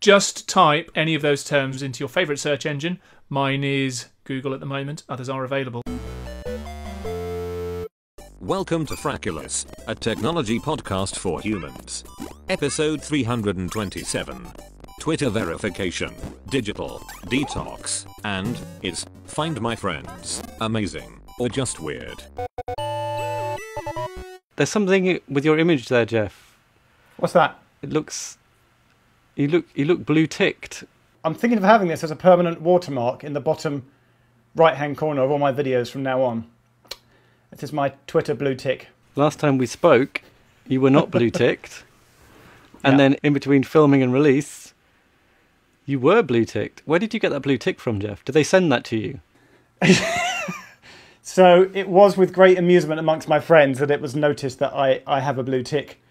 just type any of those terms into your favourite search engine. Mine is Google at the moment. Others are available. Welcome to Frackulous, a technology podcast for humans. Episode 327. Twitter verification, digital, detox, and is Find My Friends amazing or just weird? There's something with your image there, Jeff. What's that? It looks... You look blue ticked. I'm thinking of having this as a permanent watermark in the bottom right-hand corner of all my videos from now on. This is my Twitter blue tick. Last time we spoke, you were not blue ticked. And then in between filming and release, you were blue ticked. Where did you get that blue tick from, Jeff? Did they send that to you? So it was with great amusement amongst my friends that it was noticed that I have a blue tick.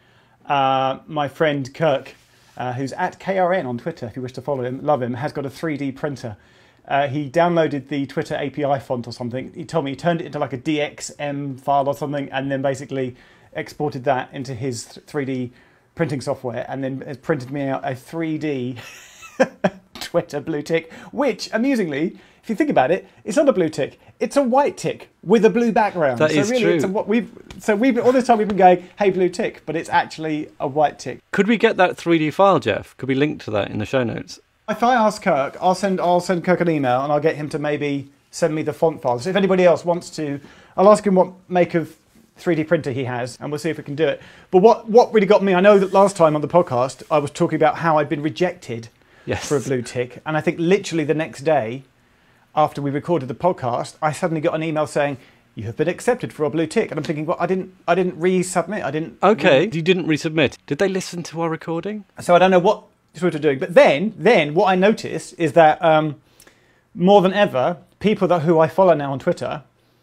My friend Kirk, who's at KRN on Twitter, if you wish to follow him, love him, has got a 3D printer. He downloaded the Twitter API font or something. He told me he turned it into like a DXM file or something and then basically exported that into his 3D printing software and then has printed me out a 3D Twitter blue tick, which, amusingly, if you think about it, it's not a blue tick. It's a white tick with a blue background. That is true. We've all this time we've been going, hey, blue tick, but it's actually a white tick. Could we get that 3D file, Jeff? Could we link to that in the show notes? If I ask Kirk, I'll send Kirk an email and I'll get him to maybe send me the font files. So if anybody else wants to, I'll ask him what make of 3D printer he has and we'll see if we can do it. But what really got me, I know that last time on the podcast I was talking about how I'd been rejected for a blue tick, and I think literally the next day after we recorded the podcast, I suddenly got an email saying, you have been accepted for a blue tick. And I'm thinking, well, I didn't resubmit. Okay, you didn't resubmit. Did they listen to our recording? So I don't know what Twitter are doing. But then what I noticed is that more than ever, people who I follow now on Twitter,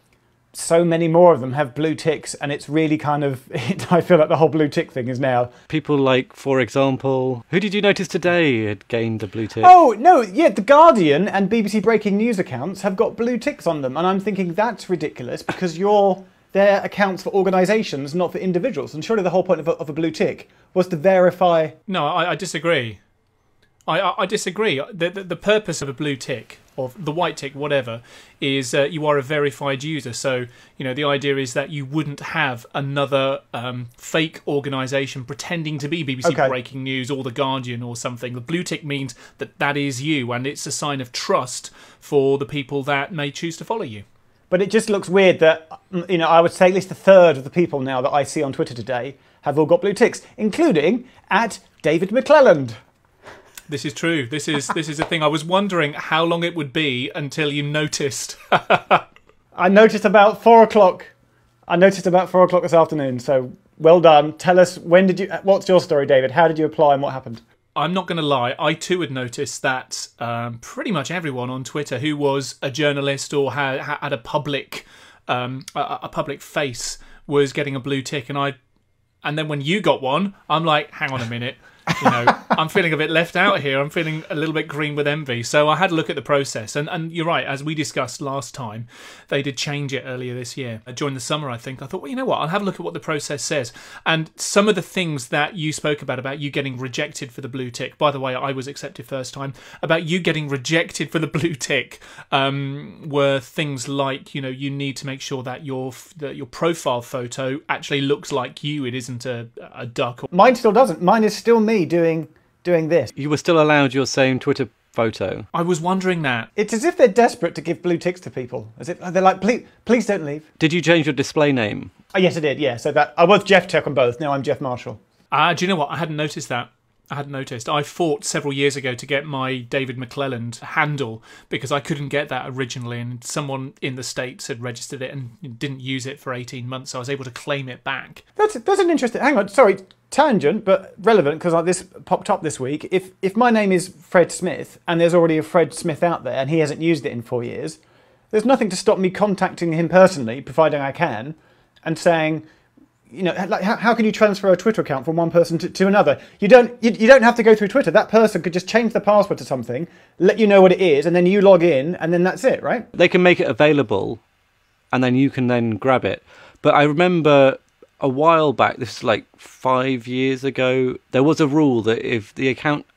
so many more of them have blue ticks, and it's really kind of, I feel like the whole blue tick thing is now. People like, for example, who did you notice today had gained a blue tick? Oh, no, yeah, The Guardian and BBC Breaking News accounts have got blue ticks on them, and I'm thinking that's ridiculous because they're accounts for organisations, not for individuals, and surely the whole point of a blue tick was to verify... No, I disagree. I disagree. The purpose of a blue tick, or the white tick, whatever, is you are a verified user. So, the idea is that you wouldn't have another fake organisation pretending to be BBC Breaking News or The Guardian or something. The blue tick means that is you, and it's a sign of trust for the people that may choose to follow you. But it just looks weird that, I would say at least a third of the people now that I see on Twitter today have all got blue ticks, including at David McClelland. This is true. This is a thing. I was wondering how long it would be until you noticed. I noticed about 4 o'clock. This afternoon. So well done. Tell us, what's your story, David? How did you apply and what happened? I'm not going to lie. I too had noticed that pretty much everyone on Twitter who was a journalist or had a public face was getting a blue tick, and then when you got one, I'm like, hang on a minute. I'm feeling a bit left out here. I'm feeling a little bit green with envy. So I had a look at the process. And you're right, as we discussed last time, they did change it earlier this year. During the summer, I think. I thought, well, you know what? I'll have a look at what the process says. And some of the things that you spoke about you getting rejected for the blue tick. By the way, I was accepted first time. About you getting rejected for the blue tick were things like, you need to make sure that your profile photo actually looks like you. It isn't a duck. Mine still doesn't. Mine is still me doing this. You were still allowed your same Twitter photo. I was wondering that. It's as if they're desperate to give blue ticks to people. As if they're like, please don't leave. Did you change your display name? Oh, yes, I did, yeah. So that I was Jeff Tech on both. Now I'm Jeff Marshall. Do you know what? I hadn't noticed that. I fought several years ago to get my David McClelland handle because I couldn't get that originally, and someone in the States had registered it and didn't use it for 18 months, so I was able to claim it back. That's an interesting... Hang on, sorry, tangent, but relevant, because this popped up this week. If my name is Fred Smith, and there's already a Fred Smith out there, and he hasn't used it in 4 years, there's nothing to stop me contacting him personally, providing I can, and saying... like how can you transfer a Twitter account from one person to another? You don't have to go through Twitter. That person could just change the password to something, let you know what it is, and then you log in, and then that's it, right? They can make it available, and then you can then grab it. But I remember a while back, this is like 5 years ago, there was a rule that if the account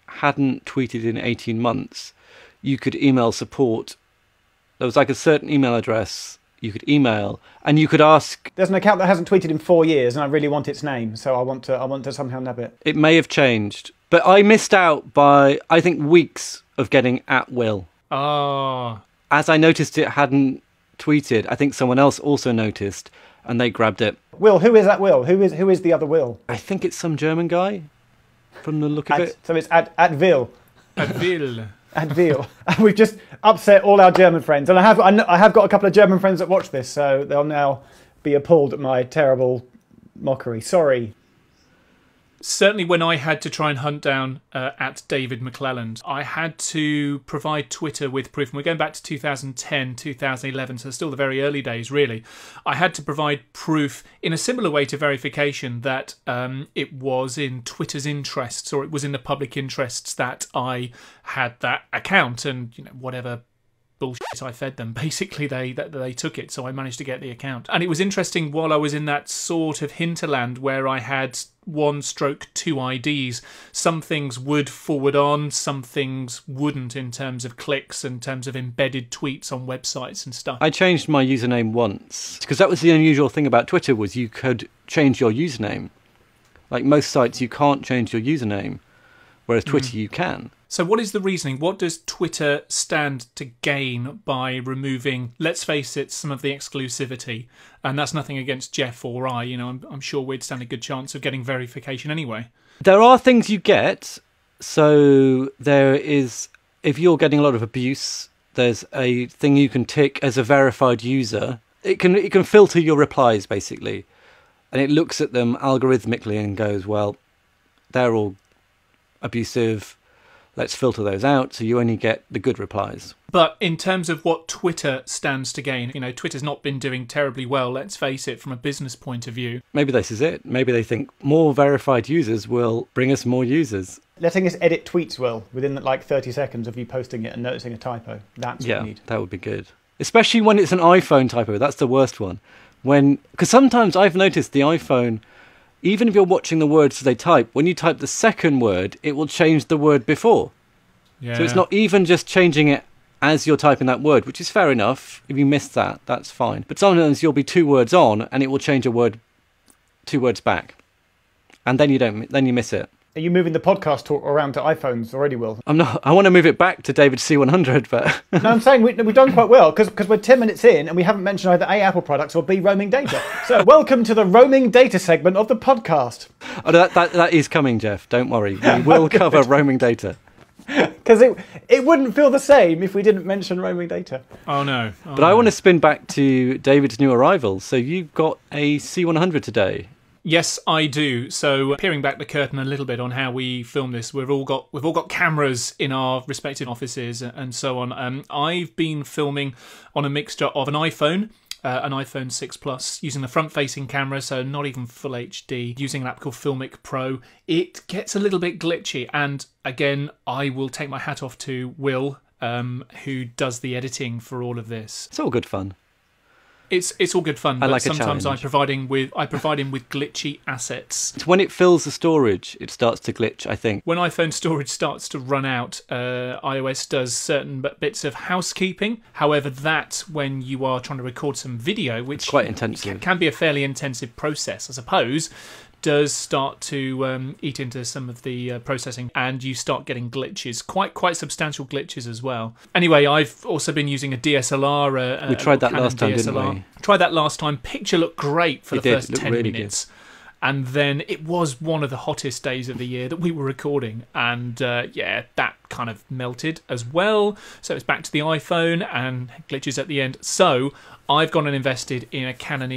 hadn't tweeted in 18 months, you could email support. There was like a certain email address you could email, and you could ask. There's an account that hasn't tweeted in 4 years, and I really want its name, so I want to somehow nab it. It may have changed, but I missed out by, I think, weeks of getting @Will. Oh. As I noticed it hadn't tweeted, I think someone else also noticed, and they grabbed it. Will, who is that Will? Who is the other Will? I think it's some German guy, from the look of it. So it's at Vil. At Vil. At Vil. We've just upset all our German friends, and I have got a couple of German friends that watch this, so they'll now be appalled at my terrible mockery. Sorry. Certainly when I had to try and hunt down at David McClelland, I had to provide Twitter with proof. And we're going back to 2010, 2011, so still the very early days, really. I had to provide proof in a similar way to verification that it was in Twitter's interests, or it was in the public interests that I had that account, and whatever bullshit I fed them, basically they took it, so I managed to get the account. And it was interesting while I was in that sort of hinterland where I had 1/2 IDs. Some things would forward on, some things wouldn't, in terms of clicks, in terms of embedded tweets on websites and stuff. I changed my username once, because that was the unusual thing about Twitter, was you could change your username. Like most sites, you can't change your username, whereas Twitter you can. So what is the reasoning? What does Twitter stand to gain by removing, let's face it, some of the exclusivity? And that's nothing against Jeff or I. I'm sure we'd stand a good chance of getting verification anyway. There are things you get. So there is, if you're getting a lot of abuse, there's a thing you can tick as a verified user. It can filter your replies, basically. And it looks at them algorithmically and goes, well, they're all abusive. Let's filter those out, so you only get the good replies. But in terms of what Twitter stands to gain, Twitter's not been doing terribly well, let's face it, from a business point of view. Maybe this is it. Maybe they think more verified users will bring us more users. Letting us edit tweets, Will, within like 30 seconds of you posting it and noticing a typo. That's what we need. That would be good. Especially when it's an iPhone typo. That's the worst one. Because sometimes I've noticed the iPhone, even if you're watching the words as they type, when you type the second word, it will change the word before. Yeah. So it's not even just changing it as you're typing that word, which is fair enough. If you missed that, that's fine. But sometimes you'll be 2 words on and it will change a word 2 words back. And then you miss it. Are you moving the podcast talk around to iPhones already, Will? I'm not. I want to move it back to David C100, but... No, I'm saying we've done quite well, because we're 10 minutes in and we haven't mentioned either A, Apple products, or B, roaming data. So welcome to the roaming data segment of the podcast. Oh, that is coming, Jeff. Don't worry. We will cover roaming data. Because it wouldn't feel the same if we didn't mention roaming data. Oh, no. But I want to spin back to David's new arrival. So you got a C100 today. Yes, I do. So peering back the curtain a little bit on how we film this, we've all got cameras in our respective offices and so on. I've been filming on a mixture of an iPhone 6 Plus, using the front-facing camera, so not even full HD, using an app called Filmic Pro. It gets a little bit glitchy, and again, I will take my hat off to Will, who does the editing for all of this. It's all good fun. It's all good fun, but like sometimes I provide him with glitchy assets. It's when it fills the storage, it starts to glitch, I think. When iPhone storage starts to run out, iOS does certain bits of housekeeping. However, that when you are trying to record some video, which it's quite intensive, can be a fairly intensive process, I suppose, does start to eat into some of the processing, and you start getting glitches, quite substantial glitches as well. Anyway, I've also been using a DSLR. We tried that Canon last time, DSLR. didn't we? Tried that last time. Picture looked great for the first 10 really minutes. Good. And then it was one of the hottest days of the year that we were recording, and that kind of melted as well. So it's back to the iPhone and glitches at the end. So I've gone and invested in a Canon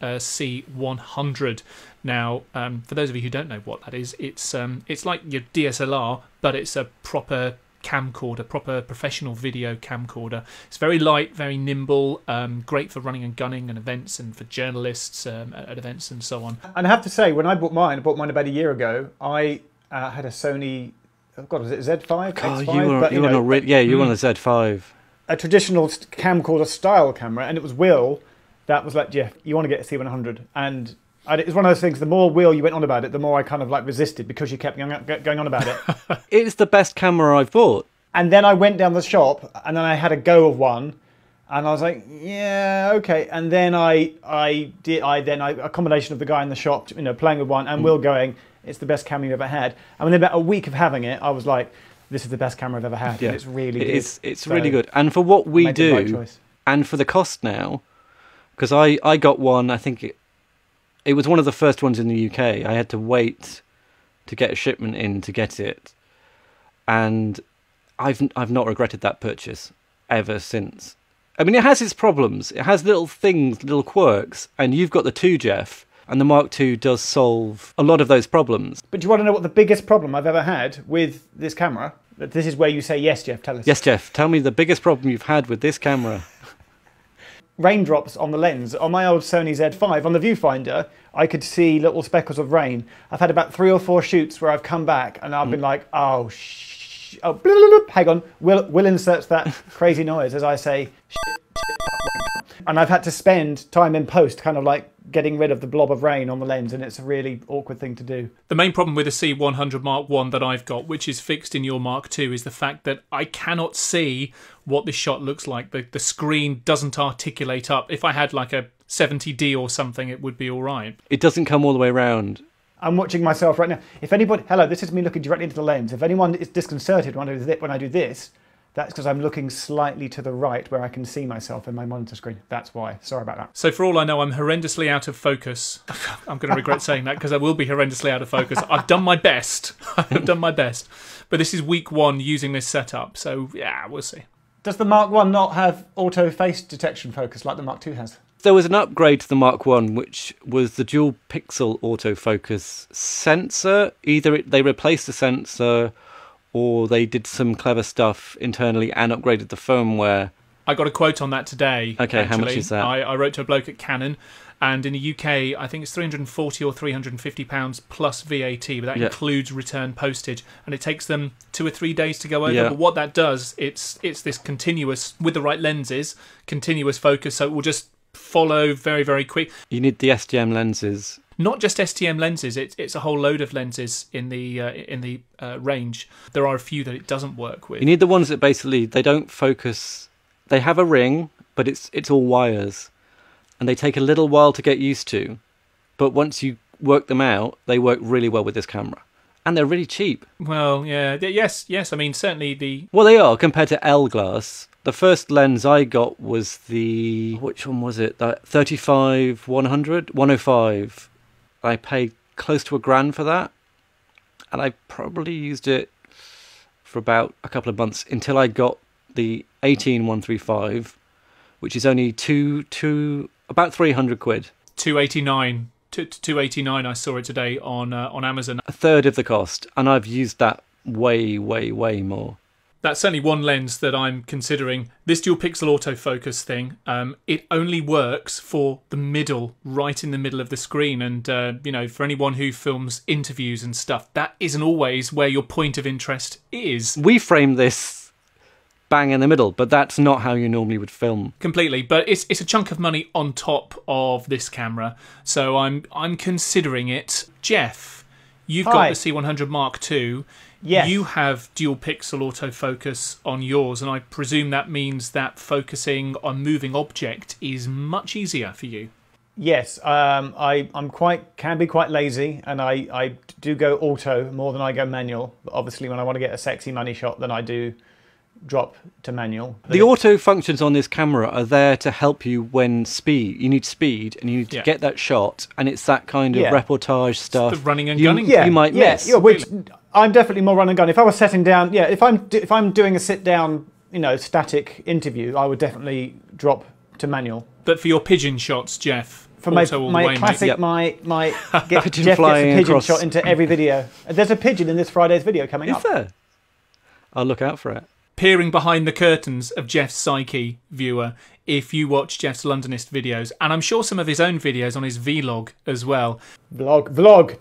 C100. Now, for those of you who don't know what that is, it's like your DSLR, but it's a proper camcorder, proper professional video camcorder. It's very light, very nimble, great for running and gunning and events, and for journalists at events and so on. And I have to say, when I bought mine about a year ago, I had a Sony, was it Z5? Oh, X5? you were on a Z5. A traditional camcorder style camera, and it was Will that was like, Jeff, you want to get a C100, and It's one of those things, the more Will you went on about it, the more I kind of like resisted because you kept going on about it. It's the best camera I've bought. And then I went down the shop and then I had a go of one and I was like, yeah, okay. And then I did a combination of the guy in the shop, playing with one and Will going, it's the best camera you've ever had. And within about a week of having it, I was like, this is the best camera I've ever had. Yeah. And it's really good. It's really good. And for what we do, and for the cost now, because I got one, I think it was one of the first ones in the UK. I had to wait to get a shipment in to get it. And I've not regretted that purchase ever since. I mean, it has its problems. It has little things, little quirks. And you've got the 2, Jeff. And the Mark II does solve a lot of those problems. But do you want to know what the biggest problem I've ever had with this camera? This is where you say, yes, Jeff, tell us. Yes, Jeff, tell me the biggest problem you've had with this camera. Raindrops on the lens. On my old Sony Z5, on the viewfinder, I could see little speckles of rain. I've had about 3 or 4 shoots where I've come back and I've been like, oh, hang on. Will inserts that crazy noise as I say, and I've had to spend time in post kind of like getting rid of the blob of rain on the lens, and it's a really awkward thing to do. The main problem with the C100 Mark I that I've got, which is fixed in your Mark II, is the fact that I cannot see what this shot looks like. The screen doesn't articulate up. If I had like a 70D or something, it would be all right. It doesn't come all the way around. I'm watching myself right now. If anybody, hello, this is me looking directly into the lens. If anyone is disconcerted when I do this, that's because I'm looking slightly to the right where I can see myself in my monitor screen. That's why. Sorry about that. So for all I know, I'm horrendously out of focus. I'm going to regret saying that because I will be horrendously out of focus. I've done my best. I've done my best. But this is week 1 using this setup. So yeah, we'll see. Does the Mark I not have auto face detection focus like the Mark II has? There was an upgrade to the Mark I, which was the dual pixel autofocus sensor. Either they replaced the sensor or they did some clever stuff internally and upgraded the firmware. I got a quote on that today. Okay, actually. how much is that? I wrote to a bloke at Canon, and in the UK, I think it's £340 or £350 plus VAT, but that includes return postage, and it takes them 2 or 3 days to go over. Yeah. But what that does, it's this continuous, with the right lenses, continuous focus, so it will just follow very, very quick. You need the STM lenses. Not just STM lenses, it's a whole load of lenses in the range. There are a few that it doesn't work with. You need the ones that basically, they don't focus. They have a ring, but it's all wires. And they take a little while to get used to. But once you work them out, they work really well with this camera. And they're really cheap. Well, yeah, yes. I mean, certainly Well, they are, compared to L-glass. The first lens I got was which one was it? The 35 100? 105. I paid close to £1,000 for that. And I probably used it for about a couple of months until I got the 18 135, which is only about 300 quid. 289. 289. I saw it today on Amazon. A third of the cost, and I've used that way, way, way more. That's certainly one lens that I'm considering. This dual pixel autofocus thing, it only works for the middle, right in the middle of the screen. And, for anyone who films interviews and stuff, that isn't always where your point of interest is. We frame this bang in the middle, but that's not how you normally would film. Completely, but it's a chunk of money on top of this camera. So I'm considering it. Jeff, you've got the C100 Mark II. Yes. You have dual pixel autofocus on yours, and I presume that means that focusing on moving object is much easier for you. Yes, I'm can be quite lazy, and I do go auto more than I go manual. But obviously, when I want to get a sexy money shot, then I do drop to manual. The auto functions on this camera are there to help you when you need speed and you need to get that shot, and it's that kind of reportage stuff. It's the running and gunning. You might miss. Yeah, which I'm definitely more run and gun. If I was setting down, if I'm doing a sit down, static interview, I would definitely drop to manual. But for your pigeon shots, Jeff, for my classic, my Jeff gets a pigeon shot into every video. There's a pigeon in this Friday's video coming up. Is there? I'll look out for it. Peering behind the curtains of Jeff's Psyche, viewer, if you watch Jeff's Londonist videos, and I'm sure some of his own videos on his vlog as well. Vlog.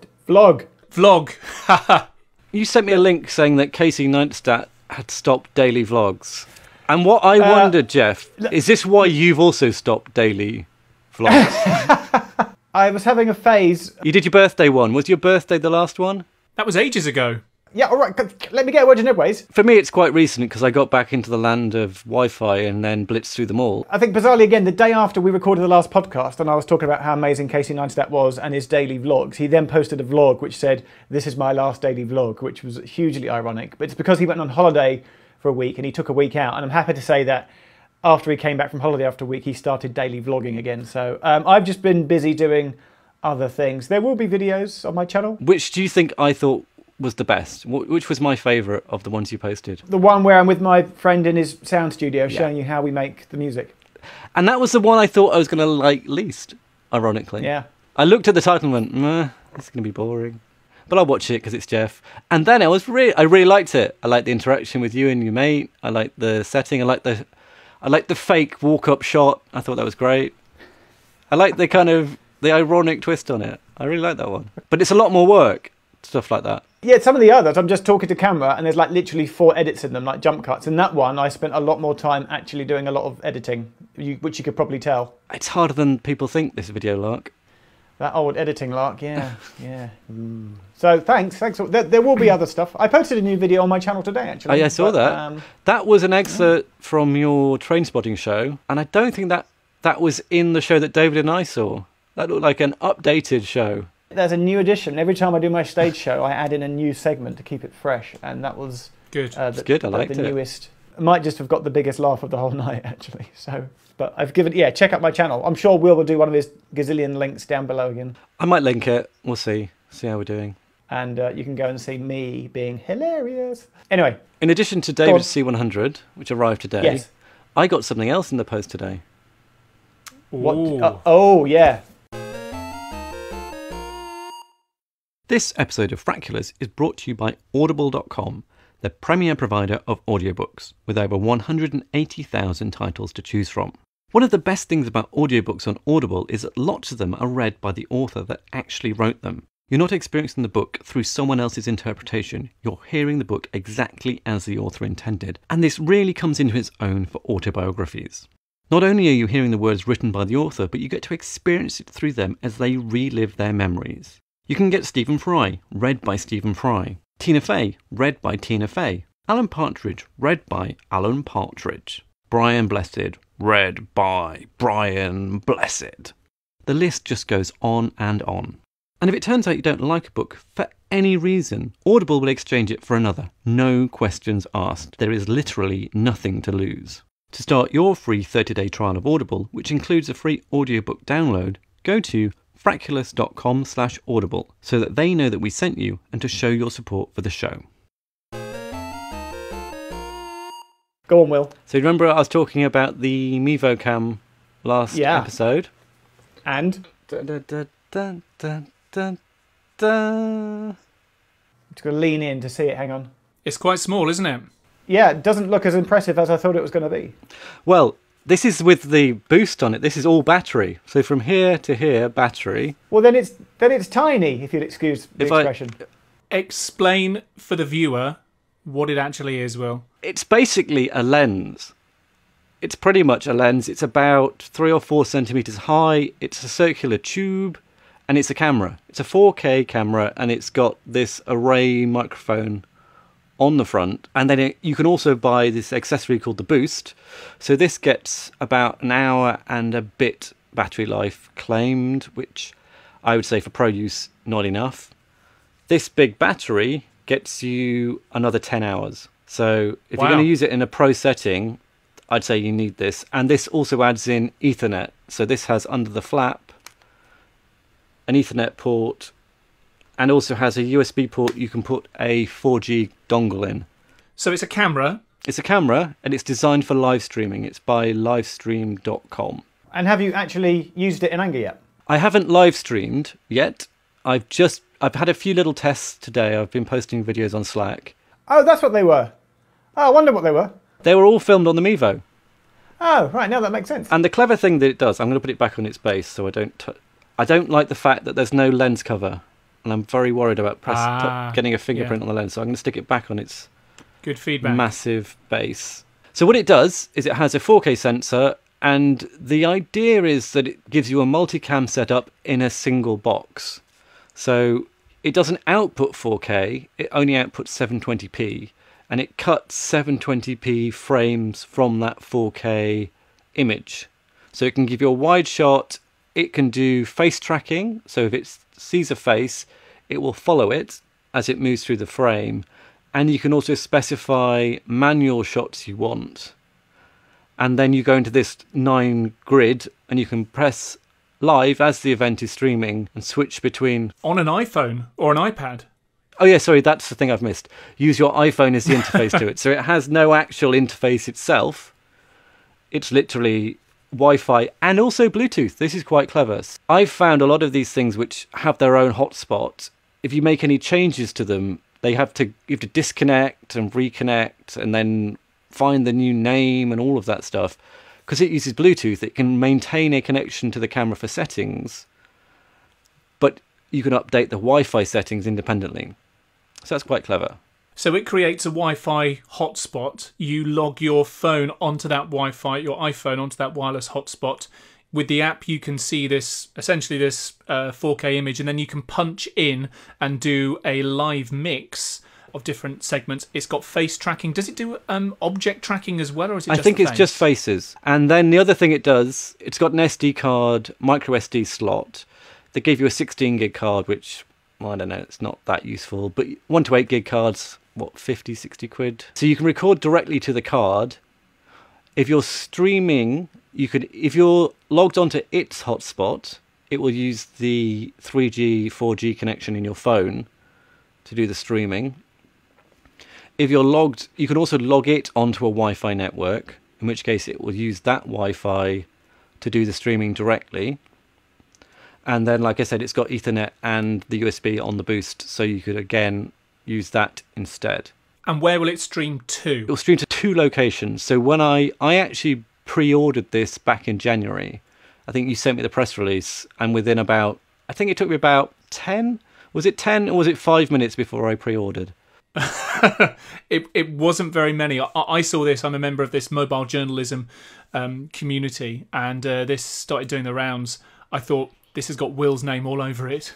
You sent me a link saying that Casey Neistat had stopped daily vlogs. And what I wondered, Jeff, is this why you've also stopped daily vlogs? I was having a phase. You did your birthday one. Was your birthday the last one? That was ages ago. Yeah, all right. Let me get a word in edgeways. For me, it's quite recent because I got back into the land of Wi-Fi and then blitzed through them all. I think bizarrely again, the day after we recorded the last podcast and I was talking about how amazing Casey Neistat was and his daily vlogs, he then posted a vlog which said, "This is my last daily vlog," which was hugely ironic. But it's because he went on holiday for a week and he took a week out. And I'm happy to say that after he came back from holiday after a week, he started daily vlogging again. So I've just been busy doing other things. There will be videos on my channel. Which do you think I thought was the best? Which was my favourite of the ones you posted? The one where I'm with my friend in his sound studio showing you how we make the music. And that was the one I thought I was going to like least, ironically. Yeah. I looked at the title and went, meh, it's going to be boring. But I'll watch it because it's Jeff. And then I really liked it. I liked the interaction with you and your mate. I liked the setting. I liked the fake walk-up shot. I thought that was great. I liked the ironic twist on it. I really liked that one. But it's a lot more work, stuff like that. Yeah, some of the others, I'm just talking to camera and there's like literally 4 edits in them, like jump cuts. And that one, I spent a lot more time actually doing a lot of editing, which you could probably tell. It's harder than people think, this video, Lark. That old editing lark, yeah, yeah. So thanks. There will be other stuff. I posted a new video on my channel today, actually. Oh, yeah, I saw that. That was an excerpt from your train spotting show, and I don't think that was in the show that David and I saw. That looked like an updated show. There's a new edition. Every time I do my stage show, I add in a new segment to keep it fresh, and that was good. It's good. I liked the it. Newest. I might just have got the biggest laugh of the whole night, actually. So, but I've given, check out my channel. I'm sure Will do one of his gazillion links down below again. I might link it. We'll see how we're doing. And you can go and see me being hilarious. Anyway. In addition to David's C100, which arrived today, yes. I got something else in the post today. What? Oh, yeah. This episode of Frackulous is brought to you by Audible.com, the premier provider of audiobooks, with over 180,000 titles to choose from. One of the best things about audiobooks on Audible is that lots of them are read by the author that actually wrote them. You're not experiencing the book through someone else's interpretation, you're hearing the book exactly as the author intended, and this really comes into its own for autobiographies. Not only are you hearing the words written by the author, but you get to experience it through them as they relive their memories. You can get Stephen Fry, read by Stephen Fry. Tina Fey, read by Tina Fey. Alan Partridge, read by Alan Partridge. Brian Blessed, read by Brian Blessed. The list just goes on and on. And if it turns out you don't like a book for any reason, Audible will exchange it for another. No questions asked. There is literally nothing to lose. To start your free 30-day trial of Audible, which includes a free audiobook download, go to frackulous.com/audible so that they know that we sent you and to show your support for the show. Go on, Will. So remember I was talking about the Mevo Cam last episode? And? Dun, dun, dun, dun, dun, dun, dun. Just got to lean in to see it. Hang on. It's quite small, isn't it? Yeah, it doesn't look as impressive as I thought it was going to be. Well, this is with the boost on it. This is all battery. So from here to here, battery. Well, then it's tiny, if you'll excuse the expression. Explain for the viewer what it actually is, Will. It's basically a lens. It's pretty much a lens. It's about 3 or 4 centimeters high. It's a circular tube, and it's a camera. It's a 4K camera, and it's got this array microphone on the front, and then you can also buy this accessory called the Boost. So this gets about an hour and a bit battery life claimed, which I would say for pro use not enough. This big battery gets you another 10 hours. So if you're going to use it in a pro setting, I'd say you need this. And this also adds in Ethernet. So this has under the flap an Ethernet port, and also has a USB port you can put a 4G dongle in. So it's a camera? It's a camera, and it's designed for live streaming. It's by livestream.com. And have you actually used it in anger yet? I haven't live streamed yet. I've had a few little tests today. I've been posting videos on Slack. Oh, that's what they were. Oh, I wonder what they were. They were all filmed on the Mevo. Oh, right, now that makes sense. And the clever thing that it does, I'm going to put it back on its base so I don't like the fact that there's no lens cover. And I'm very worried about getting a fingerprint on the lens, so I'm going to stick it back on its good feedback massive base. So what it does is it has a 4K sensor, And the idea is that it gives you a multicam setup in a single box. So it doesn't output 4K, it only outputs 720p, and it cuts 720p frames from that 4K image. So it can give you a wide shot, it can do face tracking, so if it sees a face, it will follow it as it moves through the frame, and you can also specify manual shots you want. And then you go into this 9 grid and you can press live as the event is streaming and switch between... On an iPhone or an iPad? Oh yeah, sorry, that's the thing I've missed. Use your iPhone as the interface to it. So it has no actual interface itself. It's literally Wi-Fi and also Bluetooth. This is quite clever. I've found a lot of these things which have their own hotspot. If you make any changes to them, you have to disconnect and reconnect and then find the new name and all of that stuff. Because it uses Bluetooth, it can maintain a connection to the camera for settings, but you can update the Wi-Fi settings independently. So that's quite clever. So it creates a Wi-Fi hotspot. You log your phone onto that Wi-Fi, your iPhone onto that wireless hotspot. With the app, you can see this, essentially this 4K image, and then you can punch in and do a live mix of different segments. It's got face tracking. Does it do object tracking as well, or is it just I think it's face? just faces. And then the other thing it does, it's got an SD card, micro SD slot. They gave you a 16 gig card, which, well, I don't know, it's not that useful. But 1 to 8 gig cards, what, 50, 60 quid? So you can record directly to the card. If you're streaming, if you're logged onto its hotspot, it will use the 3G, 4G connection in your phone to do the streaming. If you're logged, you can also log it onto a Wi-Fi network, in which case it will use that Wi-Fi to do the streaming directly. And then, like I said, it's got Ethernet and the USB on the boost, so you could, again, use that instead. And where will it stream to? It will stream to 2 locations. So when I actually pre-ordered this back in January, I think you sent me the press release, and within about, I think it took me about 10? Was it 10 or was it 5 minutes before I pre-ordered? It wasn't very many. I saw this. I'm a member of this mobile journalism community, and this started doing the rounds. I thought, this has got Will's name all over it.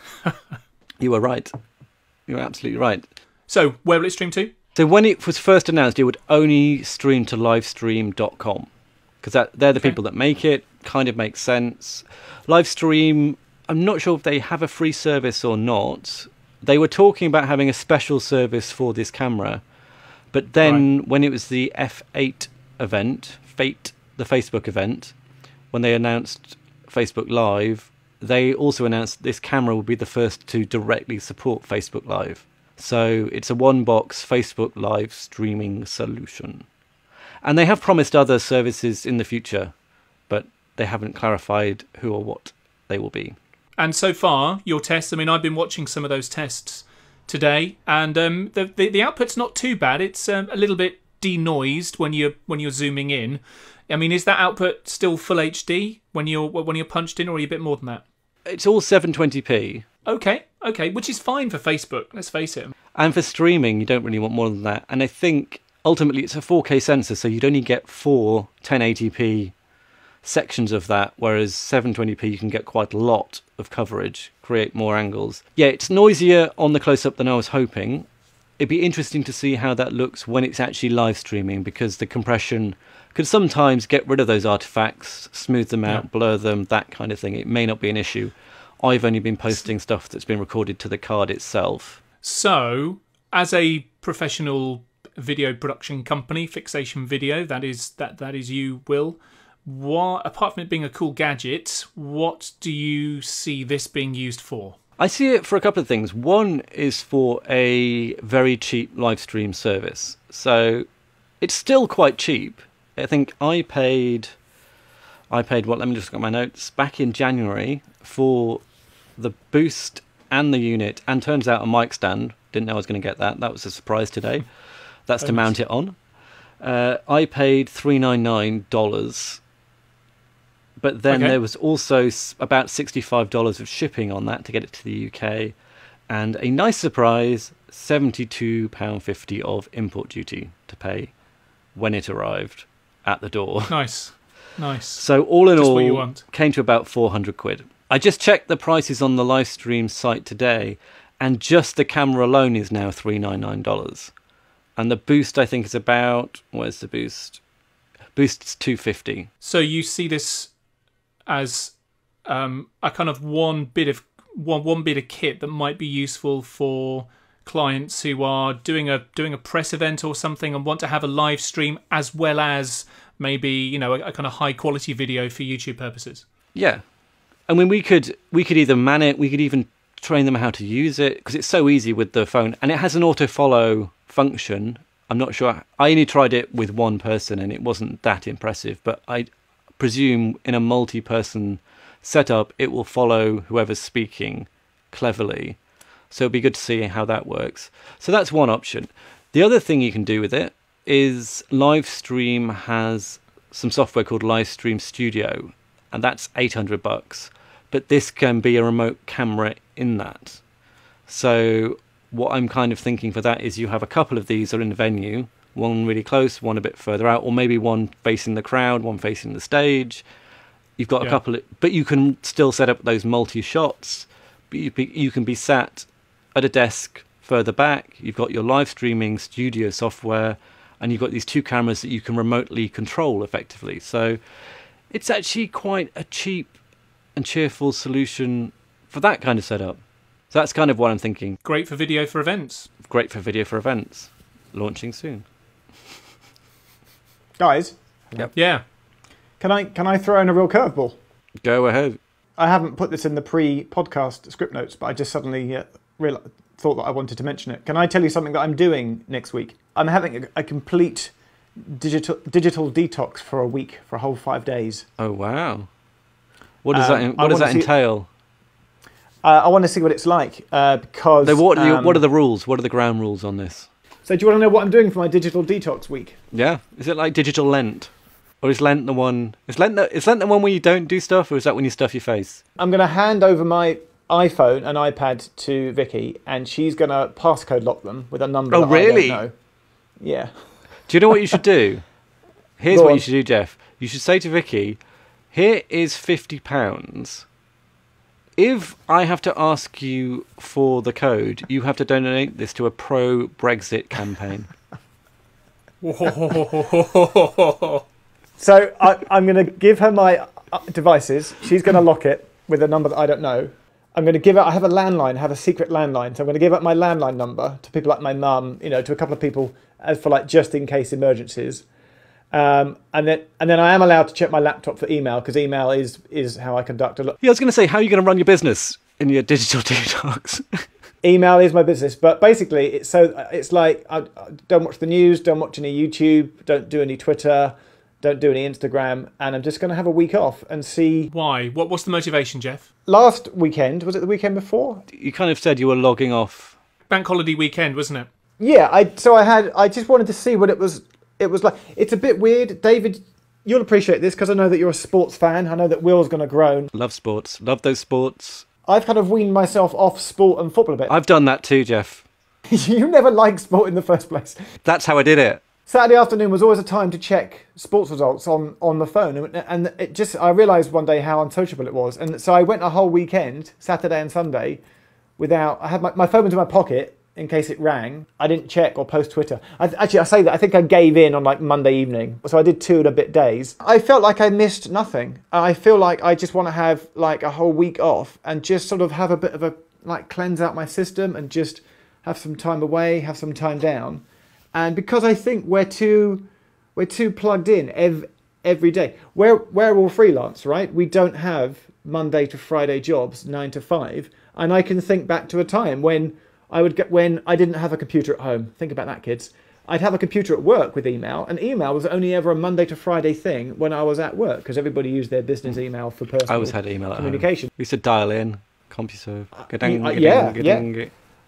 You were right. You were absolutely right. So, where will it stream to? So when it was first announced, it would only stream to livestream.com, because they're the people that make it. Kind of makes sense. Livestream, I'm not sure if they have a free service or not. They were talking about having a special service for this camera, but then when it was the F8 event, the Facebook event, when they announced Facebook Live, they also announced this camera will be the first to directly support Facebook Live. So it's a one-box Facebook Live streaming solution. And they have promised other services in the future, but they haven't clarified who or what they will be. And so far, your tests, I mean, I've been watching some of those tests today, and the output's not too bad. It's a little bit denoised when you're zooming in. I mean, is that output still full HD when you're punched in, or are you a bit more than that? It's all 720p. Okay, which is fine for Facebook, let's face it. And for streaming, you don't really want more than that. And I think, ultimately, it's a 4K sensor, so you'd only get 4 1080p sections of that, whereas 720p you can get quite a lot of coverage, create more angles. Yeah, it's noisier on the close-up than I was hoping. It'd be interesting to see how that looks when it's actually live streaming, because the compression could sometimes get rid of those artifacts, smooth them out, blur them, that kind of thing. It may not be an issue. I've only been posting stuff that's been recorded to the card itself. So, as a professional video production company, Fixation Video, that is you, Will, what, apart from it being a cool gadget, what do you see this being used for? I see it for a couple of things. One is for a very cheap live stream service. So it's still quite cheap. I think I paid what, let me just look at my notes, back in January for the boost and the unit, and turns out a mic stand. Didn't know I was going to get that. That was a surprise today. That's to mount it on. I paid $399. But then there was also about $65 of shipping on that to get it to the UK. And a nice surprise, £72.50 of import duty to pay when it arrived at the door. Nice. Nice. So all in Just what you all, want. came to about 400 quid. I just checked the prices on the live stream site today, and just the camera alone is now $399. And the boost, I think, is about... Where's the boost? Boost's $250. So you see this as a kind of one bit of kit that might be useful for clients who are doing a press event or something and want to have a live stream as well as maybe a kind of high quality video for YouTube purposes. Yeah, I mean we could either man it, we could even train them how to use it, because it's so easy with the phone, and it has an auto follow function. I'm not sure. I only tried it with one person and it wasn't that impressive, but I presume in a multi-person setup it will follow whoever's speaking cleverly. So it'd be good to see how that works. So that's one option. The other thing you can do with it is Livestream has some software called Livestream Studio, and that's $800. But this can be a remote camera in that. So what I'm kind of thinking for that is you have a couple of these are in the venue, one really close, one a bit further out, or maybe one facing the crowd, one facing the stage. You've got a couple of, but you can still set up those multi-shots. You can be sat at a desk further back. You've got your live streaming studio software, and you've got these two cameras that you can remotely control effectively. So it's actually quite a cheap and cheerful solution for that kind of setup. So that's kind of what I'm thinking. Great for video for events. Great for video for events. Launching soon. Guys, Yeah. can I throw in a real curveball? Go ahead. I haven't put this in the pre-podcast script notes, but I just suddenly thought that I wanted to mention it. Can I tell you something that I'm doing next week? I'm having a complete digital detox for a week, for a whole 5 days. Oh, wow. What does that entail? I want to see what it's like because... So what are the rules? What are the ground rules on this? So do you want to know what I'm doing for my digital detox week? Yeah. Is it like digital Lent? Or is Lent the one... Is Lent the one where you don't do stuff, or is that when you stuff your face? I'm going to hand over my iPhone and iPad to Vicky, and she's going to passcode lock them with a number that really? I don't know. Yeah. Do you know what you should do? Here's what you should do, Jeff. You should say to Vicky, here is £50. If I have to ask you for the code, you have to donate this to a pro-Brexit campaign. So I'm going to give her my devices. She's going to lock it with a number that I don't know. I'm going to give out... I have a landline, I have a secret landline. So I'm going to give out my landline number to people like my mum, to a couple of people as for like just in case emergencies. And then I am allowed to check my laptop for email, because email is how I conduct a lot. Yeah, I was going to say, how are you going to run your business in your digital detox? Email is my business, but basically it's like I don't watch the news, don't watch any YouTube, don't do any Twitter, don't do any Instagram, and I'm just going to have a week off and see. Why? What's the motivation, Jeff? Last weekend, was it the weekend before? You kind of said you were logging off. Bank holiday weekend, wasn't it? Yeah, I just wanted to see what it was like. It's a bit weird. David, you'll appreciate this because I know that you're a sports fan. I know that Will's going to groan. Love sports. Love those sports. I've kind of weaned myself off sport and football a bit. I've done that too, Jeff. You never liked sport in the first place. That's how I did it. Saturday afternoon was always a time to check sports results on the phone. And I realised one day how unsociable it was. And so I went a whole weekend, Saturday and Sunday, I had my phone was in my pocket in case it rang. I didn't check or post Twitter. I say that, I think I gave in on like Monday evening. So I did 2 and a bit days. I felt like I missed nothing. I feel like I just want to have like a whole week off and just sort of have a bit of a, like, cleanse out my system and just have some time away, have some time down. And because I think we're too plugged in every day. We're all freelance, right? We don't have Monday to Friday jobs, 9 to 5. And I can think back to a time when I didn't have a computer at home. Think about that, kids. I'd have a computer at work with email, and email was only ever a Monday to Friday thing when I was at work, because everybody used their business email for personal I always had email communication. At home. We used to dial in, CompuServe. Yeah.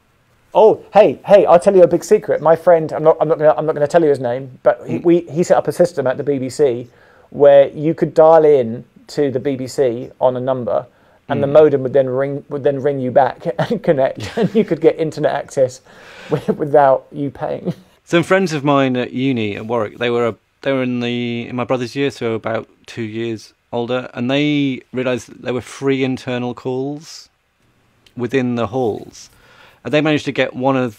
Oh, hey! I'll tell you a big secret. My friend, I'm not going to tell you his name, but he set up a system at the BBC where you could dial in to the BBC on a number, and the modem would then ring you back and connect, and you could get internet access without you paying. Some friends of mine at uni at Warwick, they were they were in my brother's year, so about 2 years older, and they realised that there were free internal calls within the halls. And they managed to get one of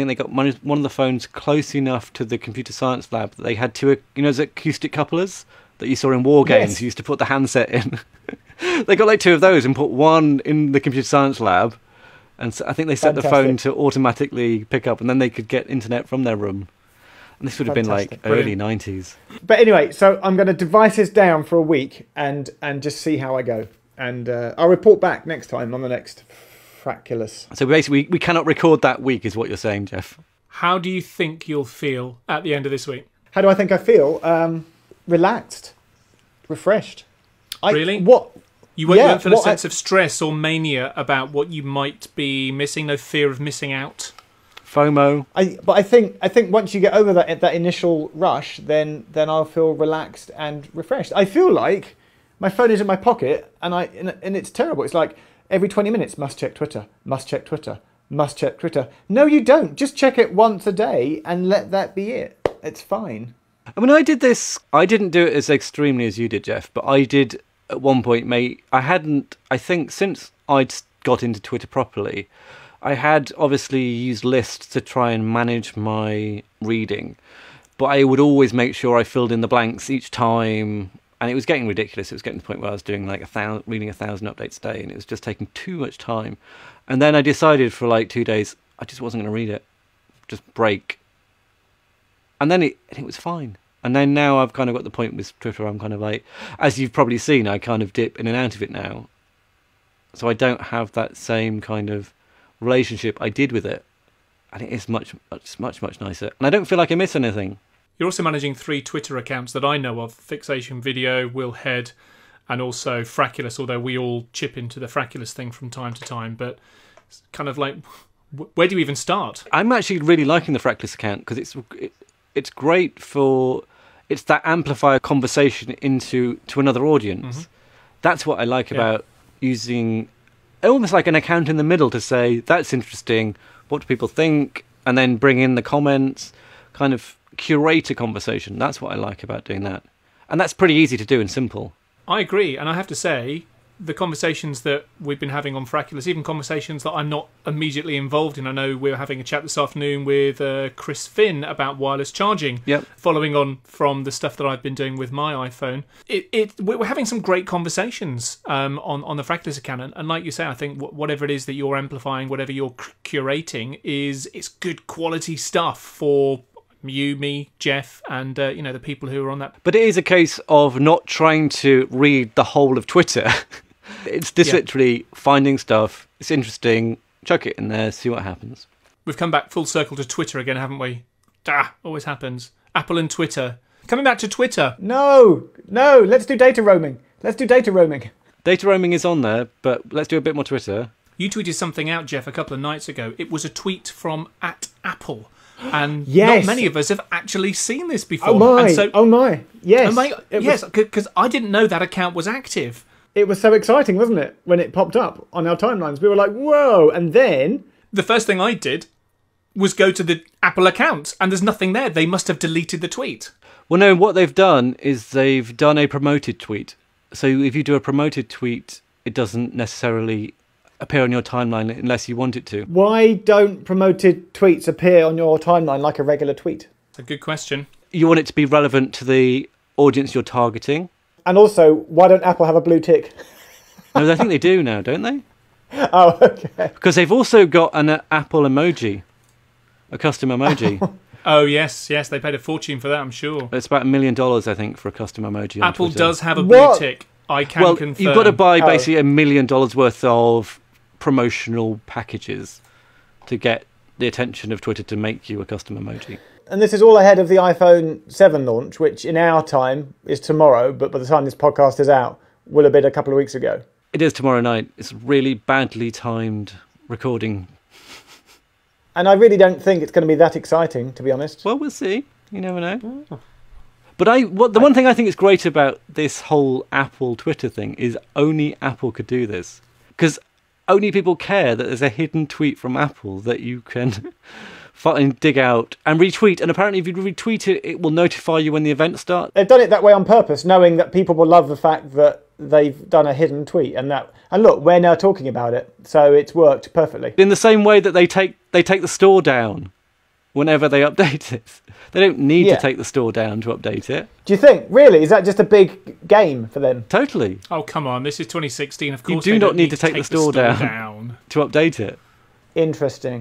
the phones close enough to the computer science lab that they had two, those acoustic couplers that you saw in war games. Yes. You used to put the handset in. They got like two of those and put one in the computer science lab. And so I think they set the phone to automatically pick up, and then they could get internet from their room. And this would have been like early 90s. But anyway, so I'm going to devise this down for a week and just see how I go. And I'll report back next time on the next Frackulous. So basically, we cannot record that week, is what you're saying, Jeff. How do you think you'll feel at the end of this week? How do I think I feel? Relaxed, refreshed. Really? What? You won't feel a sense of stress or mania about what you might be missing, no fear of missing out? FOMO. But I think once you get over that initial rush, then I'll feel relaxed and refreshed. I feel like my phone is in my pocket, and it's terrible. It's like every 20 minutes, must check Twitter, must check Twitter, must check Twitter. No, you don't. Just check it once a day and let that be it. It's fine. I mean, I did this. I didn't do it as extremely as you did, Jeff, but I did at one point, mate. I think since I'd got into Twitter properly, I had obviously used lists to try and manage my reading, but I would always make sure I filled in the blanks each time, and it was getting ridiculous. It was getting to the point where I was doing like reading 1,000 updates a day, and it was just taking too much time. And then I decided for like 2 days, I just wasn't going to read it, just break. And then it was fine. And then now I've kind of got the point with Twitter, I'm kind of like, as you've probably seen, I kind of dip in and out of it now. So I don't have that same kind of relationship I did with it. And it is much nicer. And I don't feel like I miss anything. You're also managing 3 Twitter accounts that I know of: Fixation Video, Will Head, and also Frackulous, although we all chip into the Frackulous thing from time to time. But it's kind of like, where do you even start? I'm actually really liking the Frackulous account because it's great for... It's that amplifier conversation to another audience. Mm-hmm. That's what I like about using almost like an account in the middle to say, that's interesting, what do people think? And then bring in the comments, kind of curate a conversation. That's what I like about doing that. And that's pretty easy to do and simple. I agree. And I have to say, the conversations that we've been having on Frackulous, even conversations that I'm not immediately involved in. I know we were having a chat this afternoon with Chris Finn about wireless charging, following on from the stuff that I've been doing with my iPhone. We're having some great conversations on the Frackulous account. And like you say, I think whatever it is that you're amplifying, whatever you're curating, it's good quality stuff for you, me, Jeff, and the people who are on that. But it is a case of not trying to read the whole of Twitter. It's just literally finding stuff. It's interesting. Chuck it in there, see what happens. We've come back full circle to Twitter again, haven't we? Always happens. Apple and Twitter. Coming back to Twitter. No, let's do data roaming. Data roaming is on there, but let's do a bit more Twitter. You tweeted something out, Jeff, a couple of nights ago. It was a tweet from @Apple. And not many of us have actually seen this before. Oh my! Yes, yes, because I didn't know that account was active. It was so exciting, wasn't it, when it popped up on our timelines? We were like, "Whoa!" And then the first thing I did was go to the Apple account, and there's nothing there. They must have deleted the tweet. Well, no. What they've done is they've done a promoted tweet. So if you do a promoted tweet, it doesn't necessarily appear on your timeline unless you want it to. Why don't promoted tweets appear on your timeline like a regular tweet? It's a good question. You want it to be relevant to the audience you're targeting. And also, why don't Apple have a blue tick? No, I think they do now, don't they? Oh, okay. Because they've also got an Apple emoji, a custom emoji. Oh, yes, they paid a fortune for that, I'm sure. It's about $1 million, I think, for a custom emoji. Apple does have a blue tick. I can confirm. You've got to buy basically $1 million worth of promotional packages to get the attention of Twitter to make you a custom emoji. And this is all ahead of the iPhone 7 launch, which in our time is tomorrow, but by the time this podcast is out, will have been a couple of weeks ago. It is tomorrow night. It's really badly timed recording. And I really don't think it's going to be that exciting, to be honest. Well, we'll see. You never know. Oh. But one thing I think is great about this whole Apple Twitter thing is only Apple could do this. Because only people care that there's a hidden tweet from Apple that you can find, dig out, and retweet. And apparently, if you retweet it, it will notify you when the event starts. They've done it that way on purpose, knowing that people will love the fact that they've done a hidden tweet, and look, we're now talking about it, so it's worked perfectly. In the same way that they take the store down whenever they update it. They don't need to take the store down to update it. Do you think? Really? Is that just a big game for them? Totally. Oh, come on. This is 2016. Of course you do they not don't need to take the store down to update it. Interesting.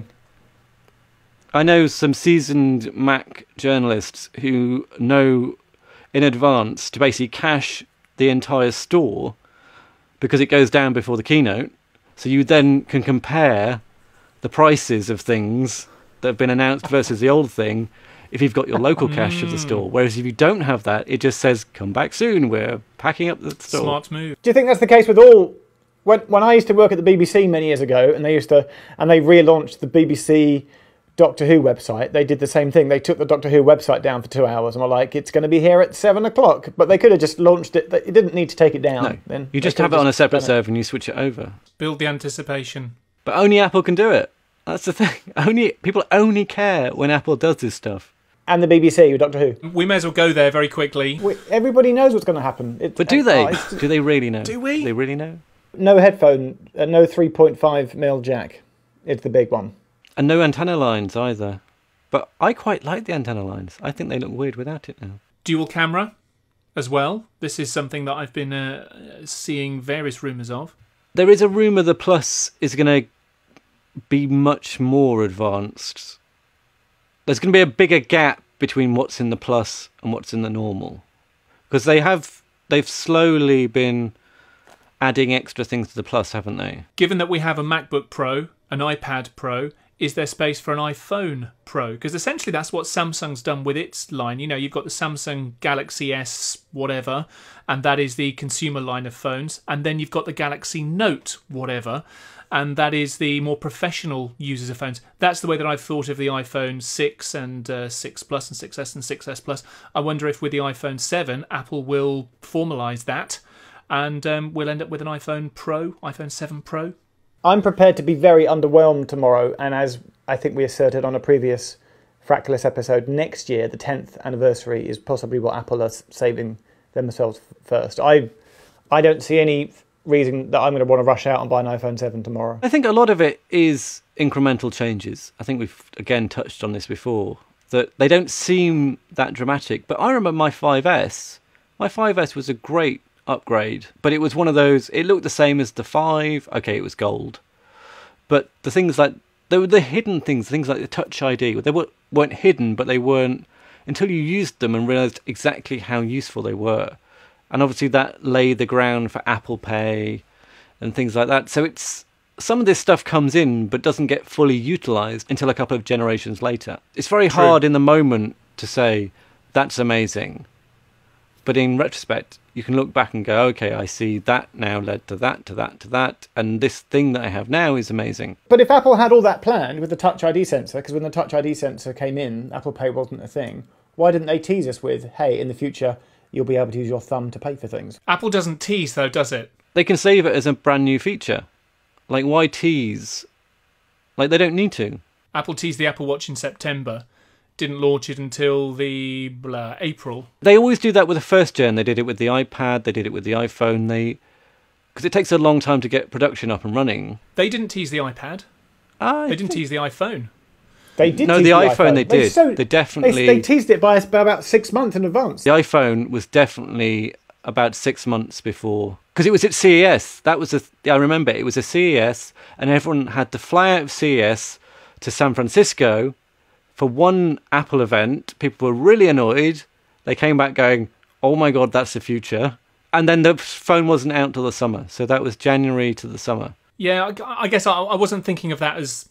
I know some seasoned Mac journalists who know in advance to basically cache the entire store because it goes down before the keynote. So you then can compare the prices of things that have been announced versus the old thing if you've got your local cache of the store. Whereas if you don't have that, it just says, come back soon, we're packing up the store. Smart move. Do you think that's the case with all... When I used to work at the BBC many years ago, and they relaunched the BBC Doctor Who website, they did the same thing. They took the Doctor Who website down for 2 hours and were like, it's going to be here at 7 o'clock. But they could have just launched it. It didn't need to take it down. No, then. you just have it on a separate server and you switch it over. Build the anticipation. But only Apple can do it. That's the thing. People only care when Apple does this stuff. And the BBC with Doctor Who. We may as well go there very quickly. Everybody knows what's going to happen. But do they? Do they really know? Do we? Do they really know? No headphone, no 3.5mm jack. It's the big one. And no antenna lines either. But I quite like the antenna lines. I think they look weird without it now. Dual camera as well. This is something that I've been seeing various rumours of. There is a rumour the Plus is going to be much more advanced. There's going to be a bigger gap between what's in the Plus and what's in the normal. Because they've slowly been adding extra things to the Plus, haven't they? Given that we have a MacBook Pro, an iPad Pro, is there space for an iPhone Pro? Because essentially that's what Samsung's done with its line. You know, you've got the Samsung Galaxy S whatever, and that is the consumer line of phones. And then you've got the Galaxy Note whatever, and that is the more professional users of phones. That's the way that I've thought of the iPhone 6 and 6 Plus and 6S and 6S Plus. I wonder if with the iPhone 7, Apple will formalise that, and we'll end up with an iPhone Pro, iPhone 7 Pro. I'm prepared to be very underwhelmed tomorrow, and as I think we asserted on a previous Frackulous episode, next year, the 10th anniversary, is possibly what Apple are saving themselves first. I don't see any reason that I'm going to want to rush out and buy an iPhone 7 tomorrow. I think a lot of it is incremental changes. I think we've, again, touched on this before, that they don't seem that dramatic. But I remember my 5S. My 5S was a great upgrade, but it was one of those, it looked the same as the 5. Okay, it was gold. But the things like, they were the hidden things like the Touch ID. They weren't hidden, but they weren't, until you used them and realised exactly how useful they were. And obviously that laid the ground for Apple Pay and things like that. So it's, some of this stuff comes in but doesn't get fully utilised until a couple of generations later. It's very hard in the moment to say, that's amazing. But in retrospect, you can look back and go, okay, I see that now led to that, to that, to that, and this thing that I have now is amazing. But if Apple had all that planned with the Touch ID sensor, because when the Touch ID sensor came in, Apple Pay wasn't a thing, why didn't they tease us with, hey, in the future, you'll be able to use your thumb to pay for things? Apple doesn't tease, though, does it? They can save it as a brand new feature. Like, why tease? Like, they don't need to. Apple teased the Apple Watch in September. Didn't launch it until the April. They always do that with the first gen. They did it with the iPad. They did it with the iPhone. Because it takes a long time to get production up and running. They didn't tease the iPad. They didn't tease the iPhone. They did. No, tease the iPhone they did. They definitely. They teased it by about 6 months in advance. The iPhone was definitely about 6 months before, because it was at CES. That was I remember it was a CES, and everyone had to fly out of CES to San Francisco for one Apple event. People were really annoyed. They came back going, "Oh my God, that's the future!" And then the phone wasn't out till the summer, so that was January to the summer. Yeah, I guess I wasn't thinking of that as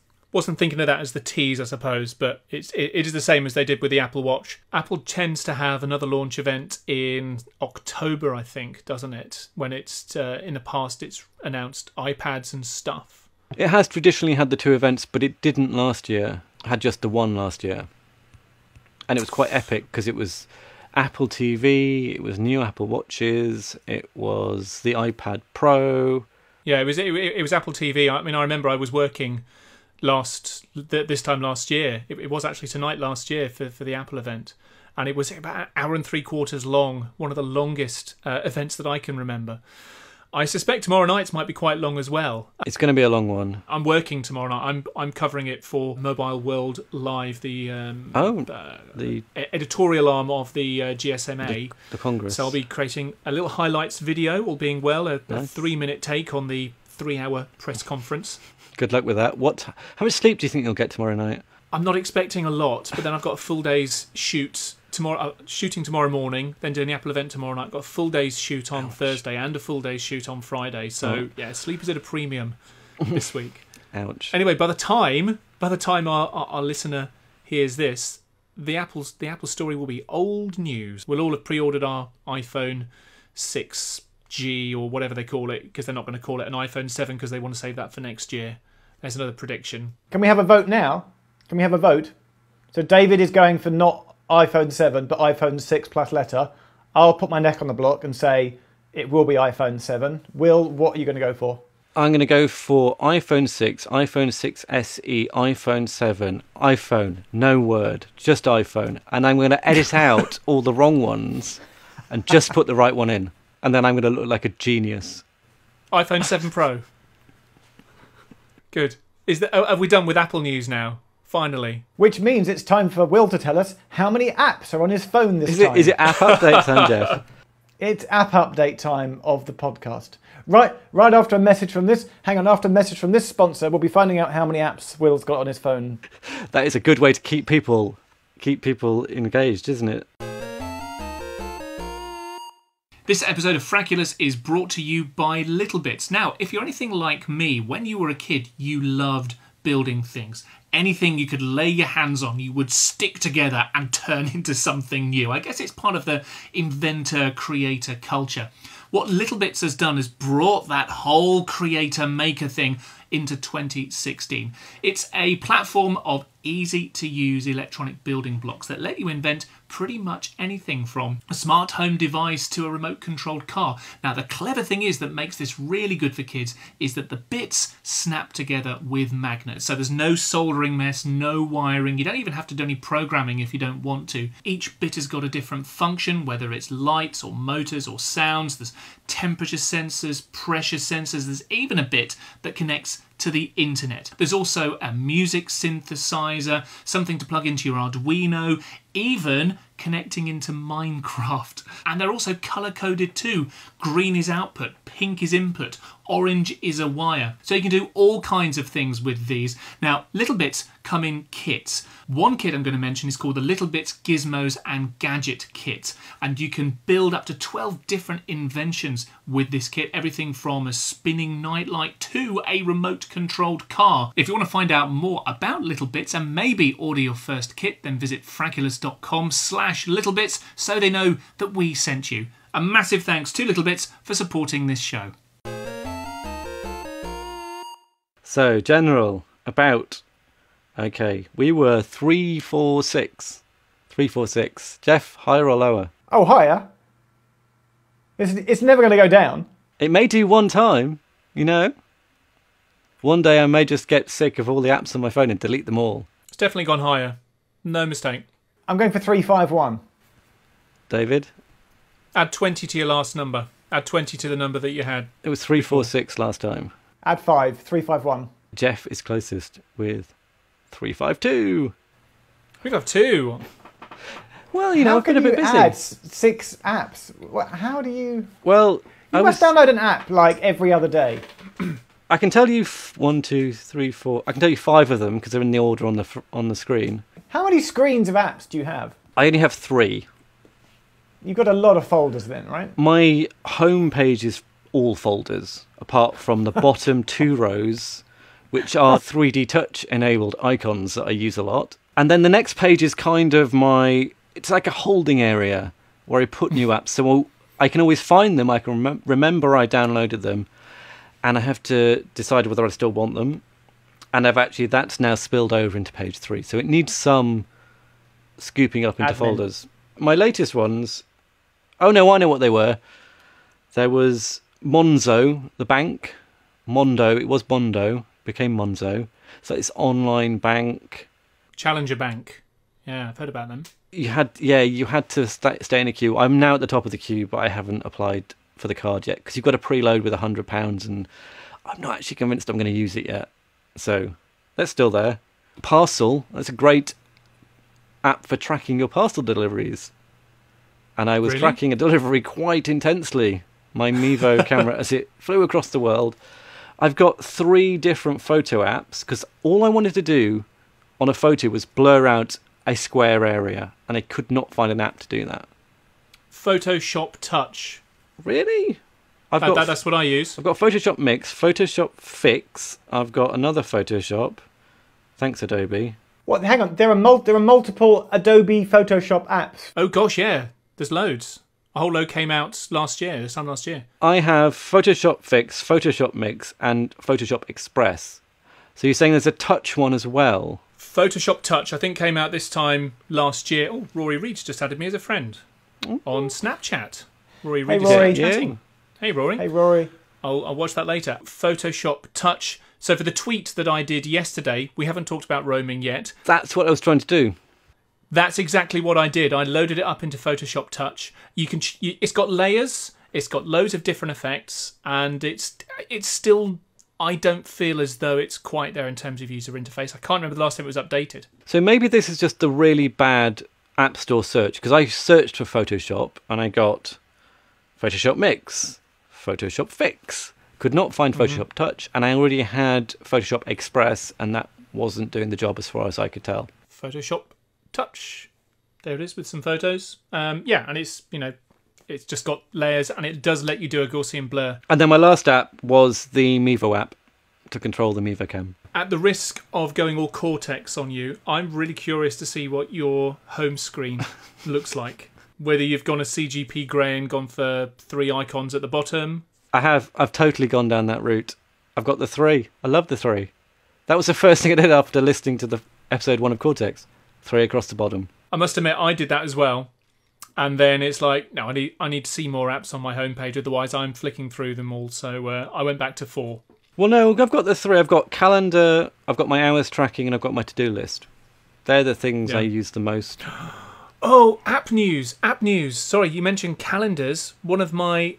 the tease, I suppose, but it is the same as they did with the Apple Watch. Apple tends to have another launch event in October, I think, doesn't it? When it's in the past, it's announced iPads and stuff. It has traditionally had the two events, but it didn't last year. It had just the one last year, and it was quite epic because it was Apple TV, it was new Apple Watches, it was the iPad Pro. Yeah, it was Apple TV. I mean, I remember I was working this time last year. It was actually tonight last year for the Apple event. And it was about an hour and 3/4 long, one of the longest events that I can remember. I suspect tomorrow night's might be quite long as well. It's going to be a long one. I'm working tomorrow night. I'm covering it for Mobile World Live, the editorial arm of the GSMA, the Congress. So I'll be creating a little highlights video, all being well, a Nice. 3-minute take on the 3-hour press conference. Good luck with that. How much sleep do you think you'll get tomorrow night? I'm not expecting a lot, but then I've got a full day's shoot tomorrow, shooting tomorrow morning, then doing the Apple event tomorrow night. Got a full day's shoot on Thursday and a full day's shoot on Friday. So yeah, sleep is at a premium this week. Ouch. Anyway, by the time our listener hears this, the Apple story will be old news. We'll all have pre-ordered our iPhone 6G or whatever they call it, because they're not going to call it an iPhone 7 because they want to save that for next year. There's another prediction. Can we have a vote now? Can we have a vote? So David is going for not iPhone 7, but iPhone 6 plus letter. I'll put my neck on the block and say it will be iPhone 7. Will, what are you going to go for? I'm going to go for iPhone 6, iPhone 6 SE, iPhone 7, iPhone, no word, just iPhone. And I'm going to edit out all the wrong ones and just put the right one in. And then I'm going to look like a genius. iPhone 7 Pro. Good. Have we done with Apple news now? Finally. Which means it's time for Will to tell us how many apps are on his phone this time. Is it app update time, Jeff? It's app update time of the podcast. Right after a message from this, after a message from this sponsor, we'll be finding out how many apps Will's got on his phone. That is a good way to keep people engaged, isn't it? This episode of Frackulous is brought to you by Little Bits. Now, if you're anything like me, when you were a kid, you loved building things. Anything you could lay your hands on, you would stick together and turn into something new. I guess it's part of the inventor-creator culture. What Little Bits has done is brought that whole creator-maker thing into 2016. It's a platform of easy-to-use electronic building blocks that let you invent pretty much anything from a smart home device to a remote-controlled car. Now, the clever thing is that makes this really good for kids is that the bits snap together with magnets. So there's no soldering mess, no wiring. You don't even have to do any programming if you don't want to. Each bit has got a different function, whether it's lights or motors or sounds. There's temperature sensors, pressure sensors. There's even a bit that connects to the internet. There's also a music synthesizer, something to plug into your Arduino, even connecting into Minecraft. And they're also color-coded too. Green is output, pink is input, orange is a wire. So you can do all kinds of things with these. Now, Little Bits come in kits. One kit I'm going to mention is called the Little Bits Gizmos and Gadget Kit. And you can build up to 12 different inventions with this kit. Everything from a spinning nightlight to a remote-controlled car. If you want to find out more about Little Bits and maybe order your first kit, then visit frackulous.com/littlebits so they know that we sent you. A massive thanks to Little Bits for supporting this show. So, general, about... Okay, we were 346. 346. Jeff, higher or lower? Oh, higher? It's never going to go down. It may do one time, you know. One day I may just get sick of all the apps on my phone and delete them all. It's definitely gone higher. No mistake. I'm going for 351. David? Add 20 to your last number. Add 20 to the number that you had. It was 346 last time. Add 5, 351. Jeff is closest with 352. We'd have 2. Well, you know, I've been a bit busy. How can you add 6 apps? How do you... Well, You must download an app like every other day. I can tell you 1, 2, 3, 4. I can tell you 5 of them because they're in the order on the screen. How many screens of apps do you have? I only have 3. You've got a lot of folders then, right? My home page is all folders, apart from the bottom 2 rows, which are 3D touch enabled icons that I use a lot. And then the next page is kind of it's like a holding area where I put new apps. So I can always find them. I can remember I downloaded them. And I have to decide whether I still want them. And that's now spilled over into page 3. So it needs some scooping up into folders. My latest ones... Oh no, I know what they were. There was Monzo, the bank. Mondo, it was Mondo, became Monzo. So it's online bank. Challenger Bank. Yeah, I've heard about them. You had to stay in a queue. I'm now at the top of the queue, but I haven't applied for the card yet because you've got to preload with £100, and I'm not actually convinced I'm going to use it yet. So that's still there. Parcel. That's a great app for tracking your parcel deliveries. And I was tracking a delivery quite intensely. My Mevo camera as it flew across the world. I've got 3 different photo apps because all I wanted to do on a photo was blur out a square area, and I could not find an app to do that. Photoshop Touch. Really? That's what I use. I've got Photoshop Mix, Photoshop Fix. I've got another Photoshop. Thanks, Adobe. What? Hang on. There are multiple Adobe Photoshop apps. Oh gosh, yeah. There's loads. A whole load came out this time last year. I have Photoshop Fix, Photoshop Mix, and Photoshop Express. So you're saying there's a Touch one as well? Photoshop Touch, I think, came out this time last year. Oh, Rory Reed's just added me as a friend on Snapchat. Rory Reed is chatting. Yeah. Hey, Rory. Hey, Rory. I'll watch that later. Photoshop Touch. So for the tweet that I did yesterday, we haven't talked about roaming yet. That's what I was trying to do. That's exactly what I did. I loaded it up into Photoshop Touch. It's got layers. It's got loads of different effects, and it's still. I don't feel as though it's quite there in terms of user interface. I can't remember the last time it was updated. So maybe this is just the really bad App Store search, because I searched for Photoshop and I got Photoshop Mix, Photoshop Fix. Could not find Photoshop Touch, and I already had Photoshop Express, and that wasn't doing the job as far as I could tell. Photoshop Touch. There it is with some photos. Yeah, and it's just got layers, and it does let you do a Gaussian blur. And then my last app was the Mevo app to control the Mevo Cam. At the risk of going all Cortex on you, I'm really curious to see what your home screen looks like. Whether you've gone a CGP grey and gone for 3 icons at the bottom. I've totally gone down that route. I've got the 3. I love the 3. That was the first thing I did after listening to the episode 1 of Cortex. 3 across the bottom. I must admit, I did that as well. And then it's like, no, I need to see more apps on my homepage, otherwise I'm flicking through them all. So I went back to 4. Well, no, I've got the 3. I've got calendar, I've got my hours tracking, and I've got my to-do list. They're the things I use the most. Oh, app news. Sorry, you mentioned calendars. One of my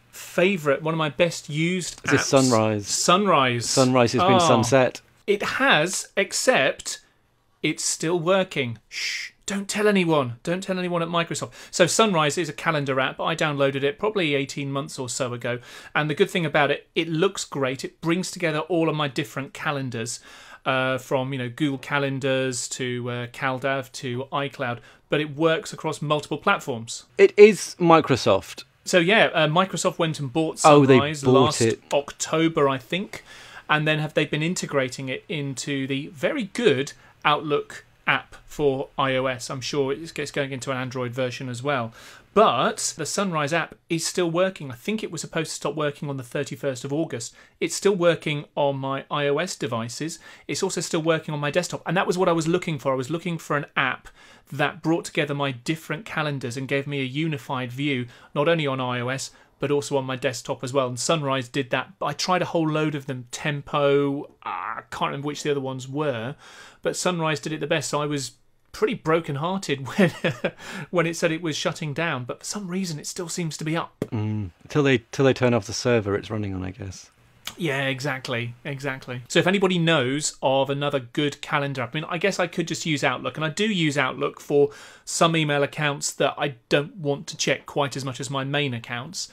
best used apps. Is it Sunrise? Sunrise has been sunset. It has, except it's still working. Shh. Don't tell anyone. Don't tell anyone at Microsoft. So Sunrise is a calendar app. I downloaded it probably 18 months or so ago. And the good thing about it, it looks great. It brings together all of my different calendars, from Google Calendars to CalDAV to iCloud. But it works across multiple platforms. It is Microsoft. So yeah, Microsoft went and bought Sunrise last it. October, I think. And then they've been integrating it into the very good Outlook app for iOS. I'm sure it's going into an Android version as well. But the Sunrise app is still working. I think it was supposed to stop working on the 31st of August. It's still working on my iOS devices. It's also still working on my desktop. And that was what I was looking for. I was looking for an app that brought together my different calendars and gave me a unified view, not only on iOS, but also on my desktop as well. And Sunrise did that. I tried a whole load of them. Tempo, I can't remember which the other ones were, but Sunrise did it the best. So I was pretty broken-hearted when it said it was shutting down. But for some reason, it still seems to be up. Till they turn off the server it's running on, I guess. Yeah, exactly. So if anybody knows of another good calendar app, I mean, I guess I could just use Outlook, and I do use Outlook for some email accounts that I don't want to check quite as much as my main accounts.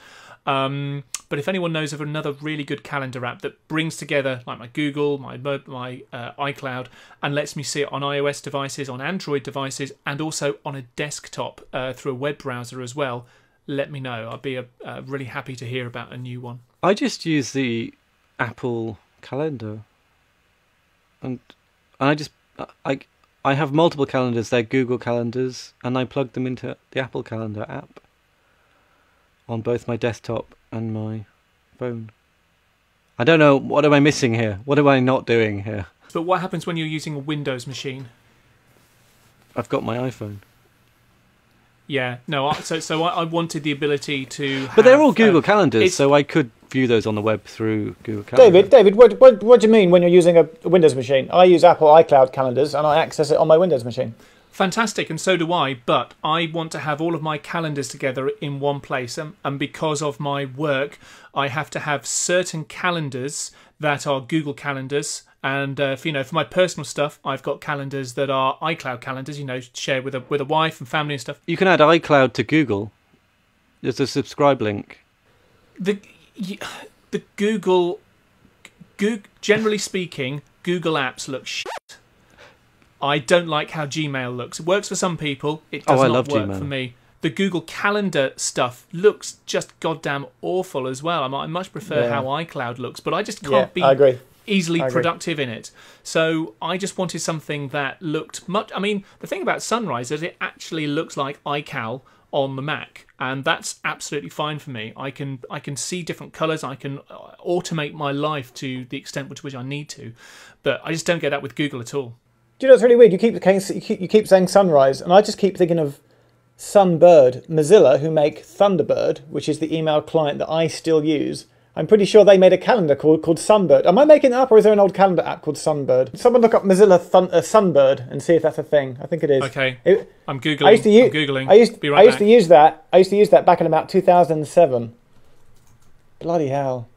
But if anyone knows of another really good calendar app that brings together like my Google, my iCloud, and lets me see it on iOS devices, on Android devices, and also on a desktop through a web browser as well, let me know. I'd be really happy to hear about a new one. I just use the Apple calendar, and I have multiple calendars. They're Google calendars, and I plug them into the Apple Calendar app on both my desktop and my phone. I don't know, what am I missing here? What am I not doing here? But what happens when you're using a Windows machine? I've got my iPhone. Yeah, no. So I wanted the ability to. But they're all Google calendars, so I could view those on the web through Google Calendar. David, what do you mean when you're using a Windows machine? I use Apple iCloud calendars and I access it on my Windows machine. Fantastic, and so do I, but I want to have all of my calendars together in one place, and because of my work, I have to have certain calendars that are Google calendars, and for my personal stuff, I've got calendars that are iCloud calendars, shared with a wife and family and stuff. You can add iCloud to Google. There's a subscribe link. The Google, generally speaking, Google apps look shit. I don't like how Gmail looks. It works for some people. It does not work Gmail. for me. The Google Calendar stuff looks just goddamn awful as well. I much prefer how iCloud looks, but I just can't be easily productive in it. So I just wanted something that looked much... I mean, the thing about Sunrise is it actually looks like iCal on the Mac, and that's absolutely fine for me. I can see different colours. I can automate my life to the extent which I need to, but I just don't get that with Google at all. Do you know what's really weird? You keep saying Sunrise, and I just keep thinking of Sunbird. Mozilla, who make Thunderbird, which is the email client that I still use. I'm pretty sure they made a calendar called Sunbird. Am I making it up, or is there an old calendar app called Sunbird? Someone look up Mozilla Sunbird and see if that's a thing. I think it is. Okay, I'm googling. I'm googling. I used to use that. I used to use that back in about 2007. Bloody hell!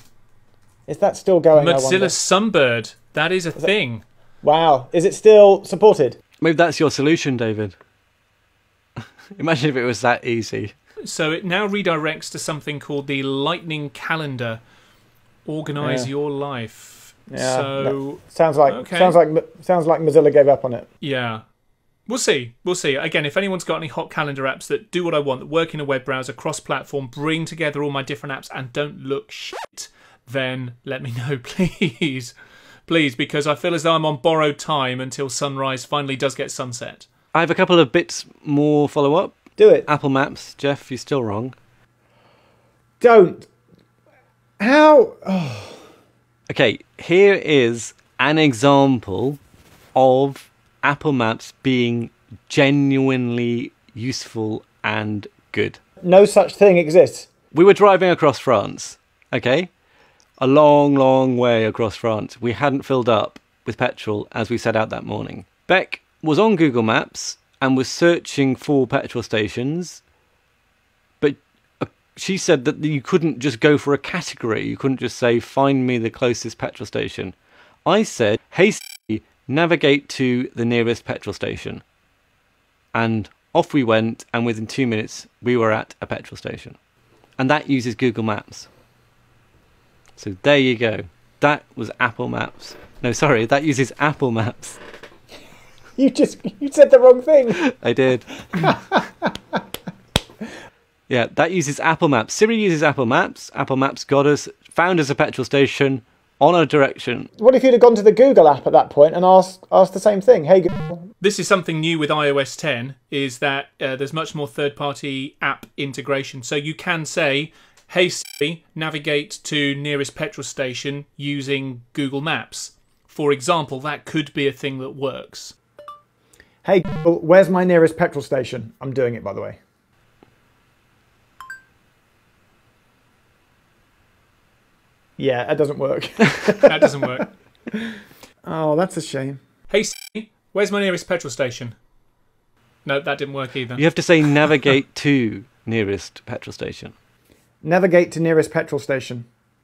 Is that still going? Mozilla Sunbird. That is a thing. Wow. Is it still supported? Maybe that's your solution, David. Imagine if it was that easy. So it now redirects to something called the Lightning Calendar. Organize your life. Yeah. So sounds like Mozilla gave up on it. Yeah. We'll see. Again, if anyone's got any hot calendar apps that do what I want, that work in a web browser, cross-platform, bring together all my different apps and don't look shit, then let me know, please. Please, because I feel as though I'm on borrowed time until Sunrise finally does get sunset. I have a couple of bits more follow-up. Do it. Apple Maps. Jeff, you're still wrong. Don't. How? Oh. Okay, here is an example of Apple Maps being genuinely useful and good. No such thing exists. We were driving across France, okay? A long, long way across France. We hadn't filled up with petrol as we set out that morning. Beck was on Google Maps and was searching for petrol stations, but she said that you couldn't just go for a category. You couldn't just say, find me the closest petrol station. I said, hey Siri, navigate to the nearest petrol station. And off we went, and within 2 minutes, we were at a petrol station. And that uses Google Maps. So there you go. That was Apple Maps. No, sorry, that uses Apple Maps. You said the wrong thing. I did. Yeah, that uses Apple Maps. Siri uses Apple Maps. Apple Maps found us a petrol station on a direction. What if you'd have gone to the Google app at that point and asked the same thing? Hey Google. This is something new with iOS 10, is that there's much more third-party app integration. So you can say, hey Siri, navigate to nearest petrol station using Google Maps. For example, that could be a thing that works. Hey Google, where's my nearest petrol station? I'm doing it, by the way. Yeah, that doesn't work. That doesn't work. Oh, that's a shame. Hey Siri, where's my nearest petrol station? No, that didn't work either. You have to say navigate to nearest petrol station. Navigate to nearest petrol station.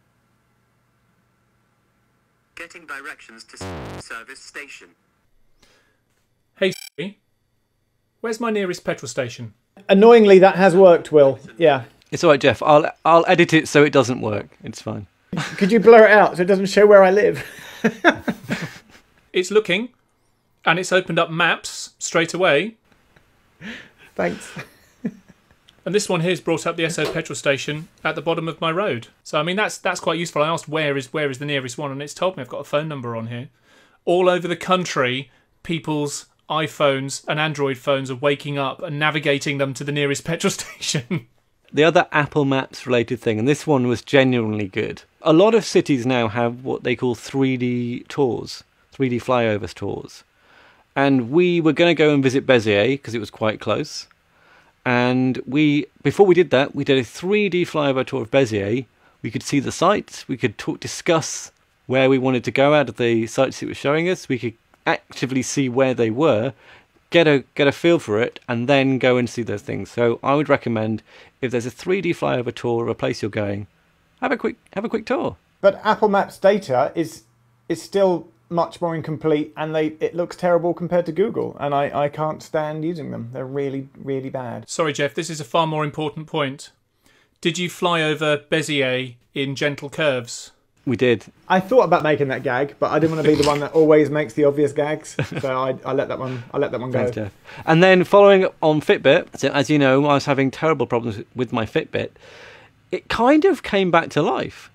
Getting directions to service station. Hey Siri, where's my nearest petrol station? Annoyingly, that has worked, Will. Yeah. It's all right, Jeff. I'll edit it so it doesn't work. It's fine. Could you blur it out so it doesn't show where I live? It's looking, and it's opened up maps straight away. Thanks. And this one here's brought up the Esso petrol station at the bottom of my road. So I mean that's quite useful. I asked where is the nearest one, and it's told me I've got a phone number on here. All over the country, people's iPhones and Android phones are waking up and navigating them to the nearest petrol station. The other Apple Maps related thing, and this one was genuinely good. A lot of cities now have what they call 3D tours, 3D flyovers tours. And we were going to go and visit Béziers because it was quite close. And before we did that, we did a 3D flyover tour of Béziers We could see the sites. We could discuss where we wanted to go out of the sites it was showing us. We could actively see where they were, get a feel for it, and then go and see those things. So I would recommend, if there's a 3D flyover tour of a place you're going, have a quick tour. But Apple Maps data is still much more incomplete, and it looks terrible compared to Google, and I can't stand using them. They're really, really bad. Sorry, Jeff, this is a far more important point. Did you fly over Béziers in gentle curves? We did. I thought about making that gag, but I didn't want to be the one that always makes the obvious gags, so I let that one go. Thanks, Jeff. And then following up on Fitbit, so as you know, I was having terrible problems with my Fitbit. It kind of came back to life.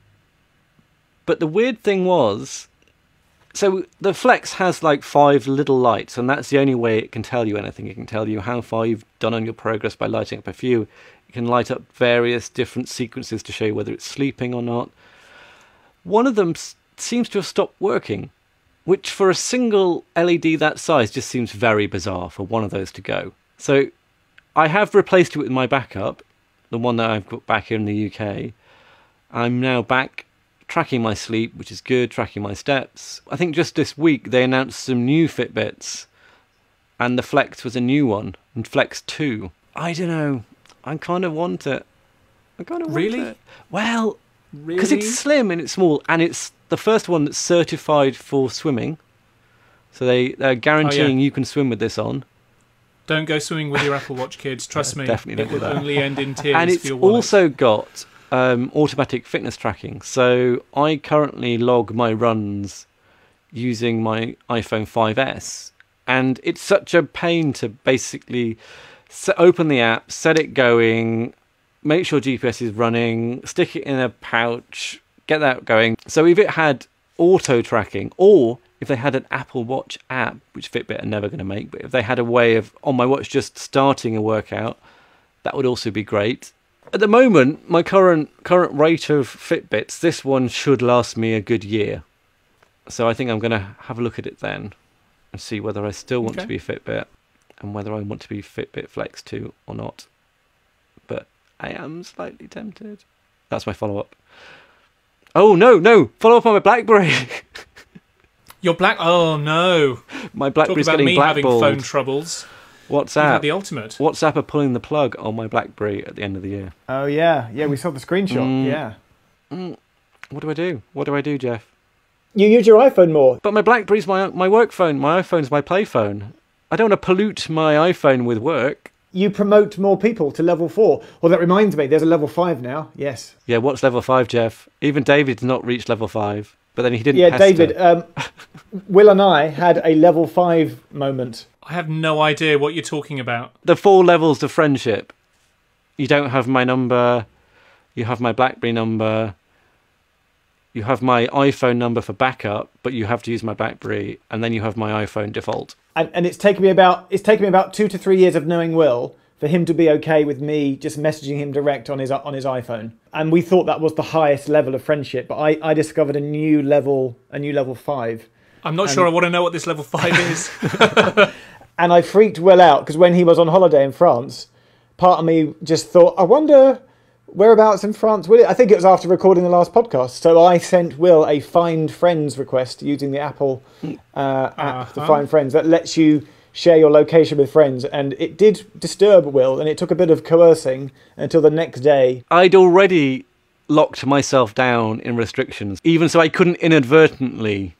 But the weird thing was, so the Flex has like 5 little lights, and that's the only way it can tell you anything. It can tell you how far you've done on your progress by lighting up a few. It can light up various different sequences to show you whether it's sleeping or not. One of them seems to have stopped working, which for a single LED that size just seems very bizarre for one of those to go. So I have replaced it with my backup, the one that I've got back here in the UK. I'm now back tracking my sleep, which is good, tracking my steps. I think just this week they announced some new Fitbits, and the Flex was a new one, and Flex 2. I don't know. I kind of want it. Really? Well, because it's slim and it's small, and it's the first one that's certified for swimming. So they're guaranteeing you can swim with this on. Don't go swimming with your Apple Watch, kids. Trust me. Definitely don't it do will that. only end in tears And for it's your wallet. also got automatic fitness tracking. So I currently log my runs using my iPhone 5S, and it's such a pain to basically open the app, set it going, make sure GPS is running, stick it in a pouch, get that going. So if it had auto tracking, or if they had an Apple Watch app, which Fitbit are never going to make, but if they had a way of, on my watch, just starting a workout, that would also be great. At the moment, my current rate of Fitbits, this one should last me a good year. So I think I'm going to have a look at it then and see whether I still want to be Fitbit and whether I want to be Fitbit Flex 2 or not. But I am slightly tempted. That's my follow-up. Oh, no. Follow-up on my BlackBerry. Your Oh, no. My BlackBerry's Talk about getting me having blackballed. phone troubles. WhatsApp. You had the ultimate. WhatsApp are pulling the plug on my BlackBerry at the end of the year. Oh, yeah. Yeah, we saw the screenshot. Yeah. What do I do? What do I do, Jeff? You use your iPhone more. But my BlackBerry's my work phone. My iPhone's my play phone. I don't want to pollute my iPhone with work. You promote more people to level 4. Well, that reminds me, there's a level 5 now. Yes. Yeah, what's level 5, Jeff? Even David's not reached level 5. But then he didn't Yeah, pester. David, Will and I had a level 5 moment. I have no idea what you're talking about. The 4 levels of friendship. You don't have my number. You have my BlackBerry number. You have my iPhone number for backup, but you have to use my BlackBerry, and then you have my iPhone default. And it's taken me about 2 to 3 years of knowing Will for him to be okay with me just messaging him direct on his iPhone. And we thought that was the highest level of friendship, but I discovered a new level 5. I'm not sure I want to know what this level 5 is. And I freaked Will out because when he was on holiday in France, part of me just thought, I wonder whereabouts in France will it? I think it was after recording the last podcast. So I sent Will a Find Friends request using the Apple app to Find Friends that lets you share your location with friends. And it did disturb Will, and it took a bit of coercing until the next day. I'd already locked myself down in restrictions, even so I couldn't inadvertently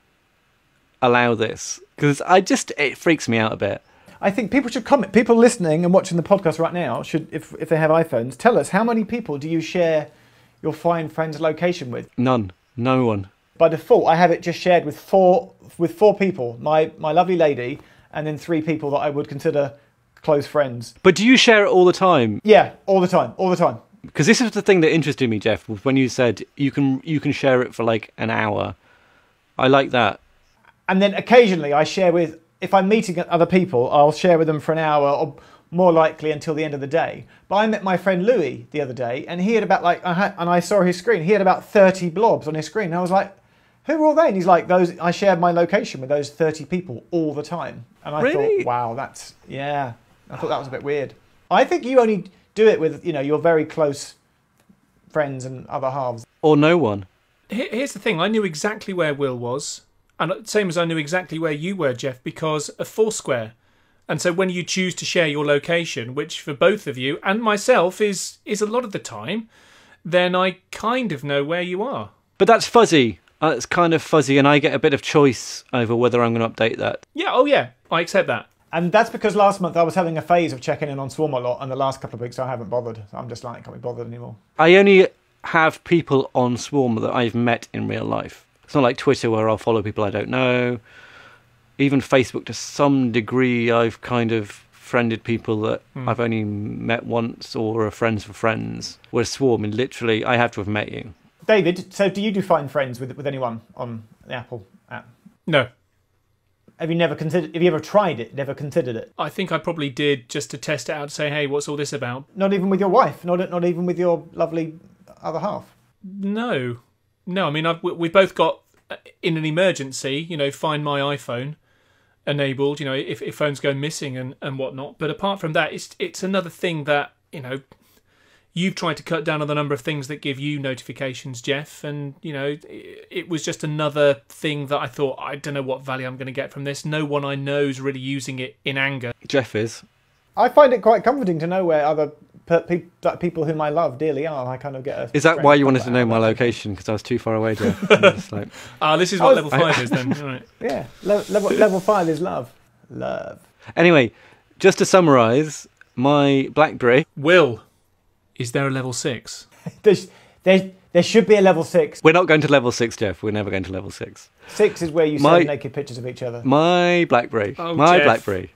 allow this. Because it freaks me out a bit. I think people should comment. People listening and watching the podcast right now should, if they have iPhones, tell us how many people do you share your Find Friends location with? None. No one. By default, I have it just shared with four people. My lovely lady, and then 3 people that I would consider close friends. But do you share it all the time? Yeah, all the time. Because this is the thing that interested me, Jeff, was when you said you can share it for like an hour. I like that. And then occasionally I share with, if I'm meeting other people, I'll share with them for an hour, or more likely until the end of the day. But I met my friend Louis the other day, and he had about and I saw his screen. He had about 30 blobs on his screen. And I was like, who are all they? And he's like, those. I shared my location with those 30 people all the time. And I thought, wow, I thought that was a bit weird. I think you only do it with, your very close friends and other halves. Or no one. Here's the thing. I knew exactly where Will was. And same as I knew exactly where you were, Jeff, because of Foursquare. And so when you choose to share your location, which for both of you and myself is a lot of the time, then I kind of know where you are. But that's fuzzy. It's kind of fuzzy, and I get a bit of choice over whether I'm going to update that. Yeah, oh yeah, I accept that. And that's because last month I was having a phase of checking in on Swarm a lot, and the last couple of weeks I haven't bothered. I'm just like, can't be bothered anymore. I only have people on Swarm that I've met in real life. It's not like Twitter where I'll follow people I don't know. Even Facebook, to some degree, I've kind of friended people that I've only met once or are friends for friends. Whereas Swarm, and literally, I have to have met you. David, so do you find friends with anyone on the Apple app? No. Have you ever tried it? Never considered it? I think I probably did just to test it out to say, hey, what's all this about? Not even with your wife? Not even with your lovely other half? No. I mean, we've both got, in an emergency, find my iPhone enabled, if phones go missing and whatnot. But apart from that, it's another thing that, you've tried to cut down on the number of things that give you notifications, Jeff, and, it was just another thing that I thought, I don't know what value I'm going to get from this. No one I know is really using it in anger. Jeff is. I find it quite comforting to know where other people whom I love dearly are. I kind of get a... Is that why you wanted to know my location? Because I was too far away, Jeff. This is what level 5 is then. Right. Yeah, level 5 is love. Love. Anyway, just to summarise, my BlackBerry... Will, is there a level 6? There should be a level 6. We're not going to level 6, Jeff. We're never going to level 6. 6 is where you send naked pictures of each other. My BlackBerry. Oh, my Jeff. BlackBerry.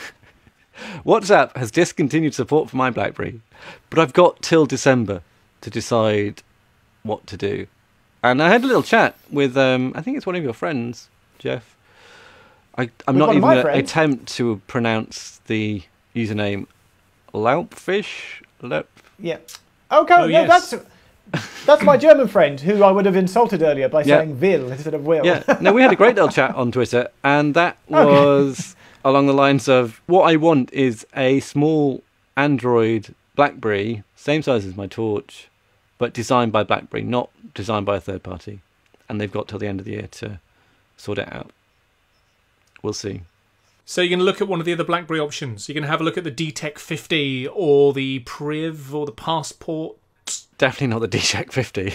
WhatsApp has discontinued support for my BlackBerry, but I've got till December to decide what to do. And I had a little chat with, I think it's one of your friends, Jeff. I'm not even going to attempt to pronounce the username Laupfish. Yeah. Okay, Oh, yes. That's my German friend who I would have insulted earlier by saying Will instead of Will. Yeah. No, we had a great little chat on Twitter, and that was along the lines of, what I want is a small Android BlackBerry, same size as my Torch, but designed by BlackBerry, not designed by a third party. And they've got till the end of the year to sort it out. We'll see. So you're going to look at one of the other BlackBerry options. You're going to have a look at the DTEC 50 or the Priv or the Passport. Definitely not the DTEC 50.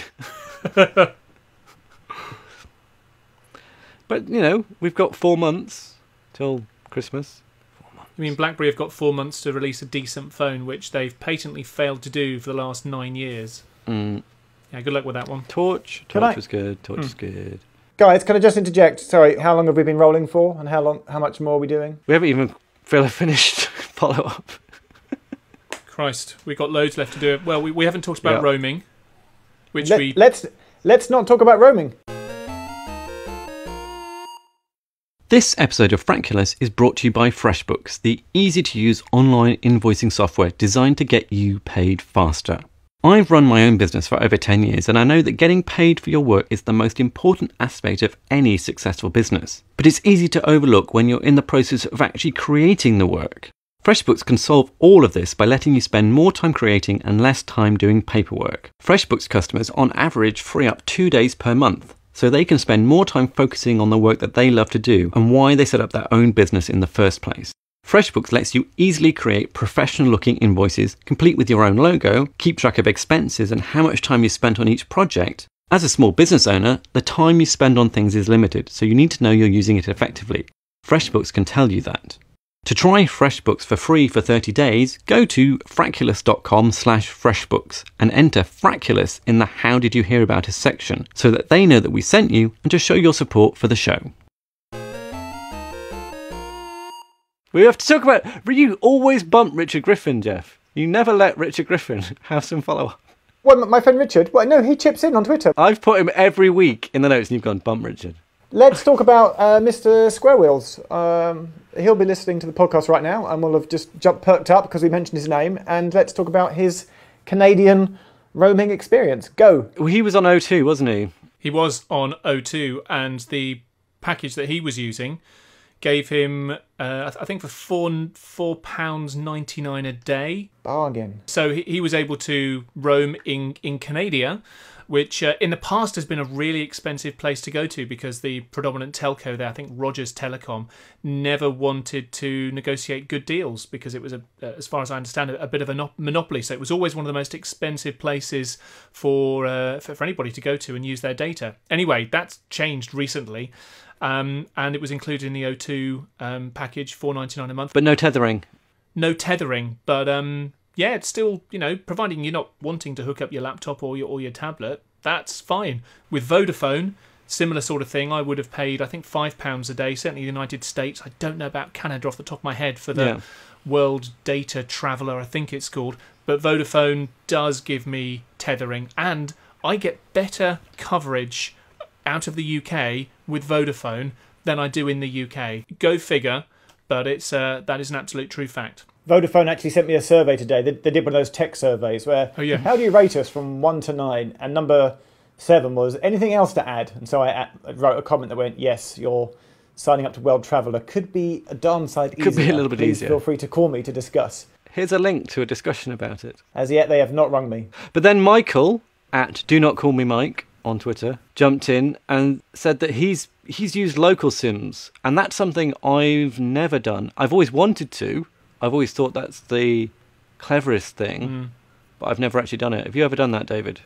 But, we've got 4 months till Christmas. 4 months. I mean, BlackBerry have got 4 months to release a decent phone, which they've patently failed to do for the last 9 years. Yeah, good luck with that one. Torch was good. Torch is good. Guys, can I just interject? Sorry, how long have we been rolling for, and how much more are we doing? We haven't even finished follow-up. Christ, we've got loads left to do. Well, we haven't talked about roaming, which Let's not talk about roaming. This episode of Frackulous is brought to you by FreshBooks, the easy-to-use online invoicing software designed to get you paid faster. I've run my own business for over 10 years, and I know that getting paid for your work is the most important aspect of any successful business. But it's easy to overlook when you're in the process of actually creating the work. FreshBooks can solve all of this by letting you spend more time creating and less time doing paperwork. FreshBooks customers on average free up 2 days per month, so they can spend more time focusing on the work that they love to do and why they set up their own business in the first place. FreshBooks lets you easily create professional-looking invoices, complete with your own logo, keep track of expenses and how much time you spent on each project. As a small business owner, the time you spend on things is limited, so you need to know you're using it effectively. FreshBooks can tell you that. To try FreshBooks for free for 30 days, go to frackulous.com/freshbooks and enter Frackulous in the How Did You Hear About Us section so that they know that we sent you and to show your support for the show. We have to talk about... You always bump Richard Griffin, Jeff. You never let Richard Griffin have some follow-up. Well, my friend Richard, no, he chips in on Twitter. I've put him every week in the notes and you've gone, bump Richard. Let's talk about Mr. Square Wheels. He'll be listening to the podcast right now and will have just perked up because we mentioned his name. And let's talk about his Canadian roaming experience. Go. Well, he was on O2, wasn't he? He was on O2, and the package that he was using gave him, I think, for £4.99 a day. Bargain. So he was able to roam in Canada, which in the past has been a really expensive place to go to because the predominant telco there, I think Rogers Telecom, never wanted to negotiate good deals because it was, as far as I understand it, a bit of a monopoly. So it was always one of the most expensive places for anybody to go to and use their data. Anyway, that's changed recently. And it was included in the O2 package, $4.99 a month. But no tethering. No tethering, but yeah, it's still, providing you're not wanting to hook up your laptop or your tablet, that's fine. With Vodafone, similar sort of thing. I would have paid, I think, £5 a day, certainly the United States. I don't know about Canada off the top of my head for the World Data Traveller, I think it's called. But Vodafone does give me tethering, and I get better coverage out of the UK with Vodafone than I do in the UK. Go figure, but that is an absolute true fact. Vodafone actually sent me a survey today. They did one of those tech surveys where, how do you rate us from 1 to 9? And number 7 was, anything else to add? And so I wrote a comment that went, yes, your signing up to World Traveller could be a darn sight easier. Could be a little bit easier. Please feel free to call me to discuss. Here's a link to a discussion about it. As yet, they have not rung me. But then Michael, at Do Not Call Me Mike on Twitter, jumped in and said that he's used local SIMs, and that's something I've never done. I've always wanted to. I've always thought that's the cleverest thing, but I've never actually done it. Have you ever done that, David?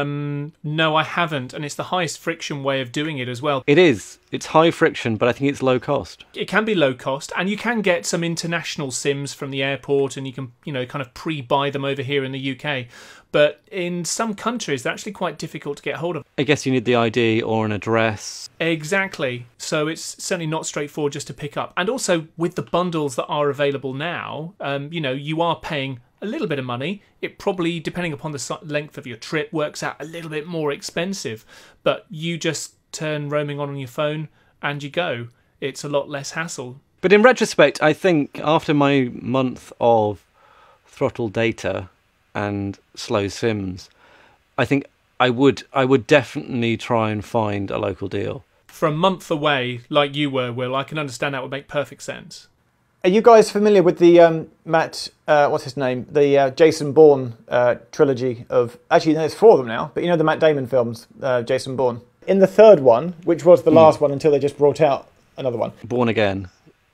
No, I haven't, and it's the highest friction way of doing it as well. It is. It's high friction, but I think it's low cost. It can be low cost, and you can get some international SIMs from the airport, and you can, kind of pre-buy them over here in the UK. But in some countries, they're actually quite difficult to get hold of. I guess you need the ID or an address. Exactly. So it's certainly not straightforward just to pick up. And also, with the bundles that are available now, you are paying a little bit of money. It probably, depending upon the length of your trip, works out a little bit more expensive. But you just turn roaming on your phone and you go. It's a lot less hassle. But in retrospect, I think after my month of throttle data and slow SIMs, I think I would definitely try and find a local deal. For a month away, like you were, Will, I can understand that would make perfect sense. Are you guys familiar with the Matt, what's his name? The Jason Bourne trilogy of... Actually, there's 4 of them now, but the Matt Damon films, Jason Bourne. In the third one, which was the last one until they just brought out another one. Born Again.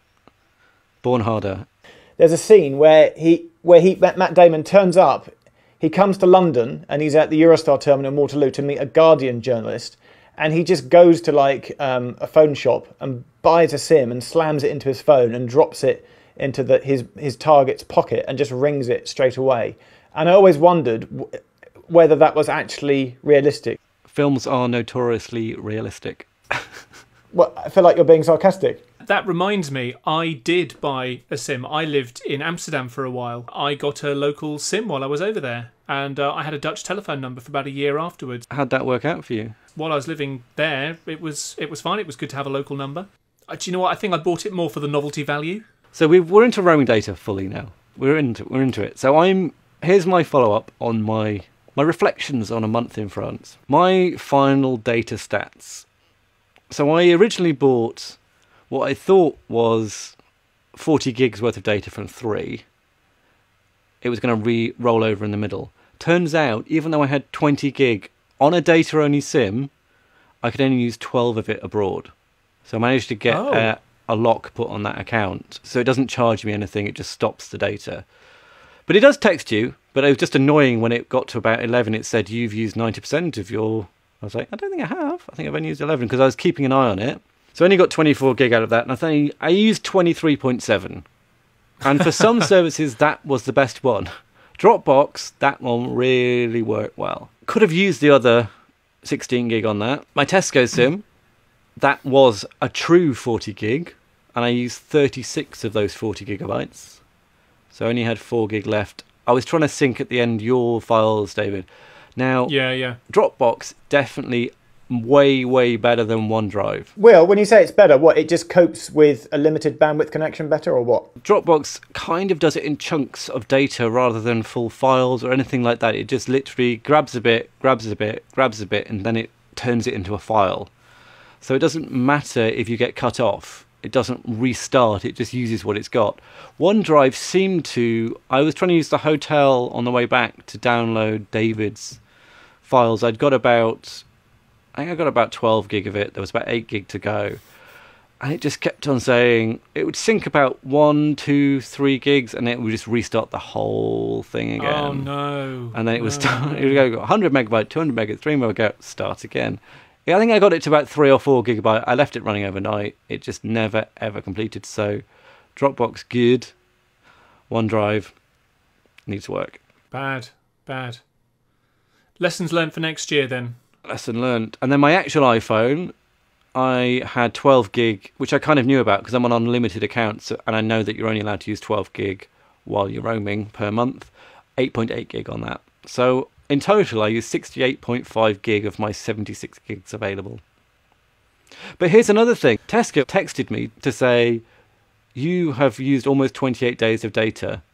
Born Harder. There's a scene where Matt Damon turns up, he comes to London, and he's at the Eurostar terminal in Waterloo to meet a Guardian journalist, and he just goes to a phone shop and buys a SIM and slams it into his phone and drops it into his target's pocket and just rings it straight away. And I always wondered whether that was actually realistic. Films are notoriously realistic. Well, I feel like you're being sarcastic. That reminds me, I did buy a SIM. I lived in Amsterdam for a while. I got a local SIM while I was over there, and I had a Dutch telephone number for about a year afterwards. How'd that work out for you? While I was living there, it was fine. It was good to have a local number. Do you know what? I think I bought it more for the novelty value. So we're into roaming data fully now. We're into it. So here's my follow-up on my reflections on a month in France. My final data stats. So I originally bought what I thought was 40 gigs worth of data from 3. It was going to roll over in the middle. Turns out, even though I had 20 gig on a data-only SIM, I could only use 12 of it abroad. So I managed to get a lock put on that account. So it doesn't charge me anything, it just stops the data. But it does text you, but it was just annoying when it got to about 11, it said, you've used 90% of your... I was like, I don't think I have. I think I've only used 11 because I was keeping an eye on it. So I only got 24 gig out of that, and I used 23.7. And for some services, that was the best one. Dropbox, that one really worked well. Could have used the other 16 gig on that. My Tesco SIM, that was a true 40 gig, and I used 36 of those 40 gigabytes. So I only had 4 gig left. I was trying to sync at the end your files, David. Now, yeah. Dropbox, definitely way, way better than OneDrive. Will, when you say it's better, what, it just copes with a limited bandwidth connection better, or what? Dropbox kind of does it in chunks of data rather than full files or anything like that. It just literally grabs a bit, and then it turns it into a file. So it doesn't matter if you get cut off. It doesn't restart, it just uses what it's got. OneDrive seemed to... I was trying to use the hotel on the way back to download David's files. I think I got about 12 gig of it. There was about 8 gig to go. And it just kept on saying... It would sync about 1, 2, 3 gigs, and it would just restart the whole thing again. Oh, no. And then it would start... It would go 100 megabyte, 200 megabyte, 3 megabyte, start again. Yeah, I think I got it to about 3 or 4 gigabyte. I left it running overnight. It just never, ever completed. So, Dropbox, good. OneDrive, needs work. Bad. Lessons learned for next year, then. Lesson learned. And then my actual iPhone, I had 12 gig, which I kind of knew about because I'm on unlimited accounts, and I know that you're only allowed to use 12 gig while you're roaming per month. 8.8 gig on that. So... in total, I use 68.5 gig of my 76 gigs available. But here's another thing. Tesco texted me to say, you have used almost 28 days of data.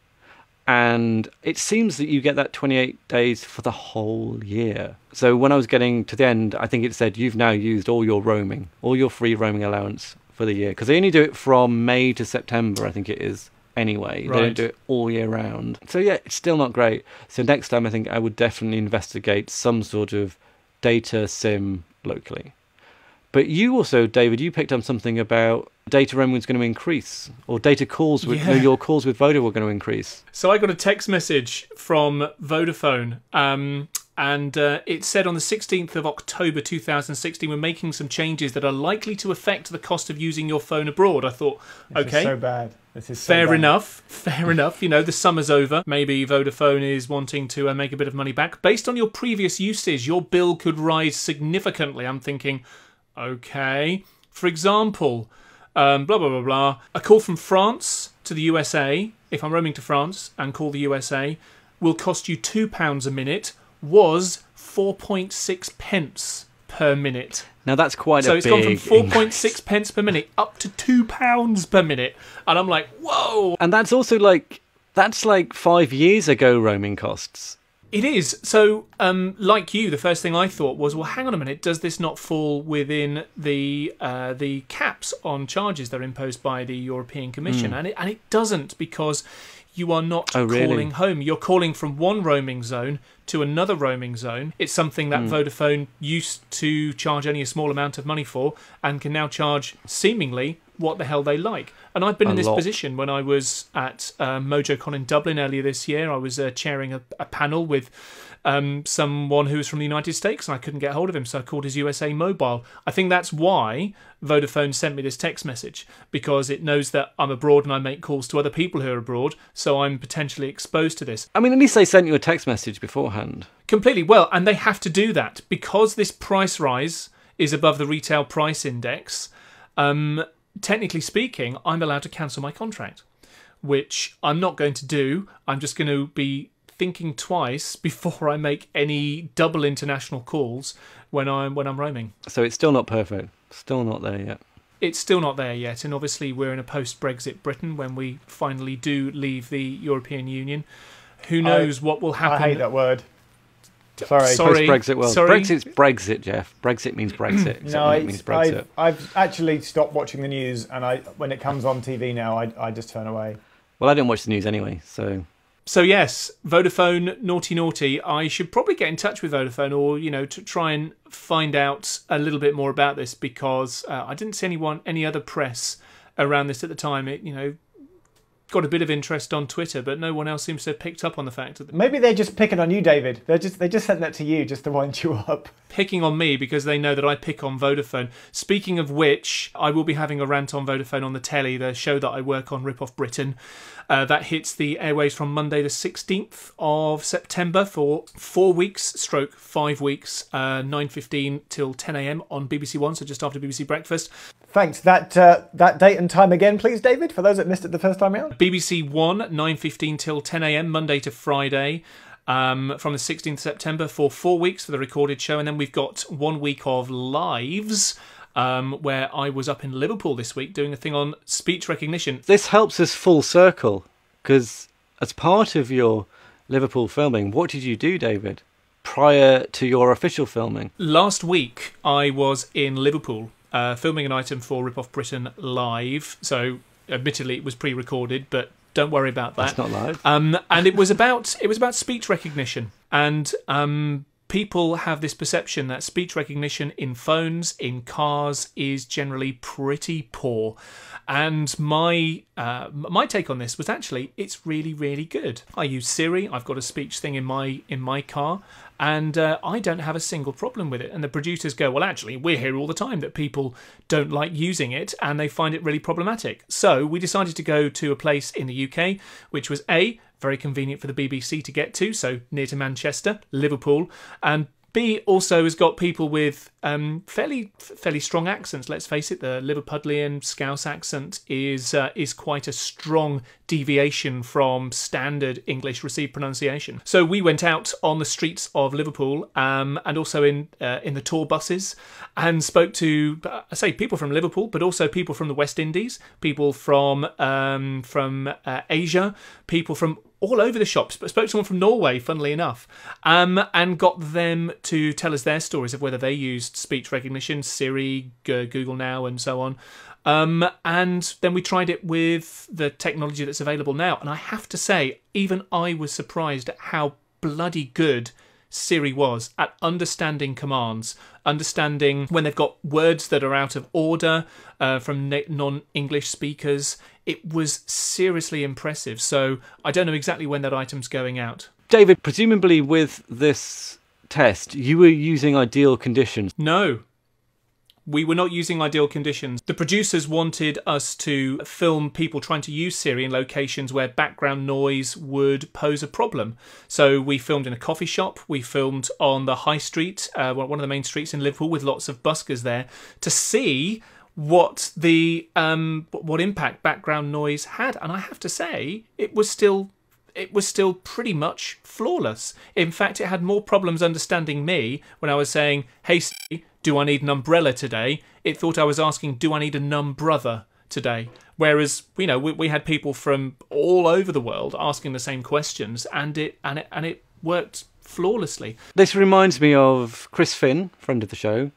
And it seems that you get that 28 days for the whole year. So when I was getting to the end, I think it said you've now used all your roaming, all your free roaming allowance for the year. Because they only do it from May to September, I think it is. Anyway, right. They don't do it all year round. So yeah, it's still not great. So next time I think I would definitely investigate some sort of data SIM locally. But you also, David, you picked up something about data roaming was going to increase, or data calls with your calls with Vodafone were going to increase. So I got a text message from Vodafone, and it said on the 16th of October 2016, we're making some changes that are likely to affect the cost of using your phone abroad. I thought, This okay, is so bad. This is so fair bad. enough. You know, the summer's over. Maybe Vodafone is wanting to make a bit of money back. Based on your previous usage, your bill could rise significantly. I'm thinking, okay. For example, blah, blah, blah, blah. A call from France to the USA, if I'm roaming to France and call the USA, will cost you £2 a minute, was 4.6 pence per minute. Now that's quite so a it's big gone from 4.6 increase. pence per minute up to £2 per minute. And I'm like, whoa. And that's also like 5 years ago roaming costs. It is. So, like you, the first thing I thought was, well, hang on a minute, does this not fall within the caps on charges that are imposed by the European Commission? And it doesn't, because you are not calling home. You're calling from one roaming zone to another roaming zone. It's something that Vodafone used to charge only a small amount of money for, and can now charge seemingly what the hell they like. And I've been in this position when I was at MojoCon in Dublin earlier this year. I was chairing a panel with someone who was from the United States, and I couldn't get hold of him, so I called his USA mobile. I think that's why Vodafone sent me this text message, because it knows that I'm abroad and I make calls to other people who are abroad, so I'm potentially exposed to this. I mean, at least they sent you a text message beforehand. Completely. Well, and they have to do that because this price rise is above the retail price index. Technically speaking, I'm allowed to cancel my contract, which I'm not going to do. I'm just going to be thinking twice before I make any double international calls when I'm roaming. So it's still not perfect. Still not there yet. It's still not there yet, and obviously we're in a post-Brexit Britain when we finally do leave the European Union. Who knows what will happen? I hate that word. Sorry. Post-Brexit world. Sorry. Brexit's Brexit, Jeff. Brexit means Brexit. No, it means Brexit. I've actually stopped watching the news, and when it comes on TV now, I just turn away. Well, I don't watch the news anyway, so... So yes, Vodafone, naughty. I should probably get in touch with Vodafone, or to try and find out a little bit more about this, because I didn't see any other press around this at the time. It got a bit of interest on Twitter, but no one else seems to have picked up on the fact that Maybe they're just picking on you, David. They just sent that to you just to wind you up. Picking on me because they know that I pick on Vodafone. Speaking of which, I will be having a rant on Vodafone on the telly, the show that I work on, Rip Off Britain. That hits the airwaves from Monday the 16th of September for 4 weeks, stroke 5 weeks, 9:15 till 10 a.m. on BBC One, so just after BBC Breakfast. Thanks. That date and time again, please, David, for those that missed it the first time around. BBC One, 9:15 till 10 a.m, Monday to Friday, from the 16th of September for 4 weeks for the recorded show. And then we've got 1 week of lives, where I was up in Liverpool this week doing a thing on speech recognition. This helps us full circle, because as part of your Liverpool filming, what did you do, David, prior to your official filming? Last week, I was in Liverpool filming an item for Rip Off Britain live. So, admittedly, it was pre-recorded, but don't worry about that. That's not live. And it was about speech recognition, and people have this perception that speech recognition in phones, in cars, is generally pretty poor. And my take on this was actually it's really, really good. I use Siri. I've got a speech thing in my car, and I don't have a single problem with it. And the producers go, well, actually, we're here all the time that people don't like using it and they find it really problematic. So we decided to go to a place in the UK, which was very convenient for the BBC to get to, so near to Manchester, Liverpool, and B, also has got people with fairly strong accents. Let's face it, the Liverpudlian Scouse accent is quite a strong deviation from standard English received pronunciation. So we went out on the streets of Liverpool and also in the tour buses and spoke to, I say, people from Liverpool, but also people from the West Indies, people from Asia, people from all over the shops, but spoke to someone from Norway, funnily enough, and got them to tell us their stories of whether they used speech recognition, Siri, Google Now, and so on. And then we tried it with the technology that's available now. And I have to say, even I was surprised at how bloody good Siri was at understanding commands, understanding when they've got words that are out of order from non-English speakers. It was seriously impressive. So I don't know exactly when that item's going out. David, presumably with this test, you were using ideal conditions. No. We were not using ideal conditions. The producers wanted us to film people trying to use Siri in locations where background noise would pose a problem. So we filmed in a coffee shop. We filmed on the high street, one of the main streets in Liverpool, with lots of buskers there, to see what impact background noise had. And I have to say, it was still pretty much flawless. In fact, it had more problems understanding me when I was saying, hey Siri, do I need an umbrella today? It thought I was asking, do I need a numbrother today? Whereas, we had people from all over the world asking the same questions, and it worked flawlessly. This reminds me of Chris Finn, friend of the show.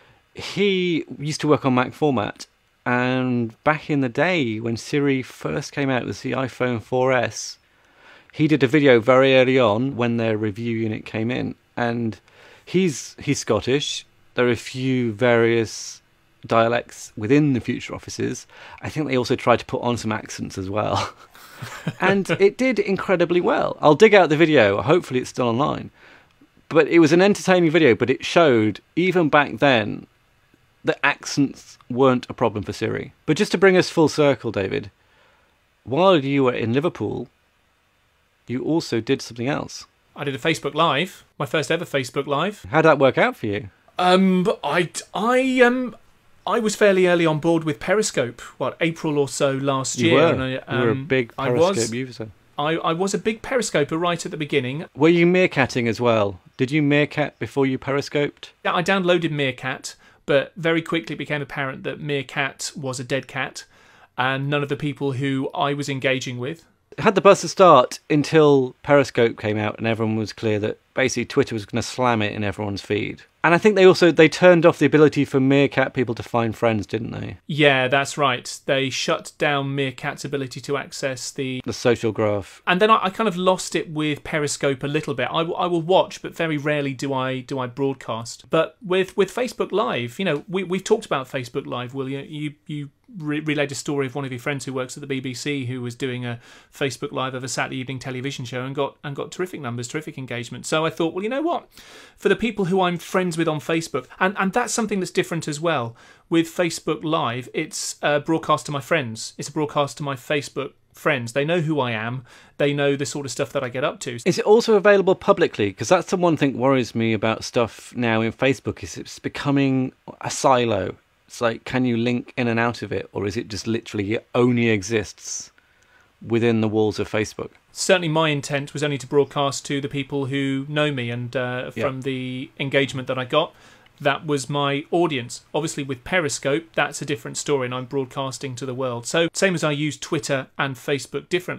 He used to work on Mac format, and back in the day when Siri first came out with the iPhone 4S, he did a video very early on when their review unit came in, and he's Scottish. There are a few various dialects within the future offices. I think they also tried to put on some accents as well. And it did incredibly well. I'll dig out the video. Hopefully it's still online. But it was an entertaining video, but it showed, even back then, that accents weren't a problem for Siri. But just to bring us full circle, David, while you were in Liverpool, you also did something else. I did a Facebook Live, my first ever Facebook Live. How'd that work out for you? I was fairly early on board with Periscope. April or so last year. You were. And you were a big Periscope user. I was a big Periscoper right at the beginning. Were you meerkatting as well? Did you meerkat before you Periscoped? Yeah, I downloaded Meerkat, but very quickly it became apparent that Meerkat was a dead cat, and none of the people who I was engaging with. It had the buzz to start until Periscope came out and everyone was clear that basically Twitter was going to slam it in everyone's feed. And I think they turned off the ability for Meerkat people to find friends, didn't they? Yeah, that's right. They shut down Meerkat's ability to access the social graph. And then I kind of lost it with Periscope a little bit. I will watch, but very rarely do I broadcast. But with Facebook Live, we've talked about Facebook Live, Will. You relayed a story of one of your friends who works at the BBC who was doing a Facebook Live of a Saturday evening television show and got terrific numbers, terrific engagement. So I thought, well, you know what? For the people who I'm friends with on Facebook, and that's something that's different as well. With Facebook Live, it's a broadcast to my friends. It's a broadcast to my Facebook friends. They know who I am. They know the sort of stuff that I get up to. Is it also available publicly? Because that's the one thing that worries me about stuff now in Facebook, is it's becoming a silo. It's like, can you link in and out of it? Or is it just literally it only exists within the walls of Facebook? Certainly my intent was only to broadcast to the people who know me, and from the engagement that I got, that was my audience. Obviously with Periscope, that's a different story, and I'm broadcasting to the world. So same as I use Twitter and Facebook differently,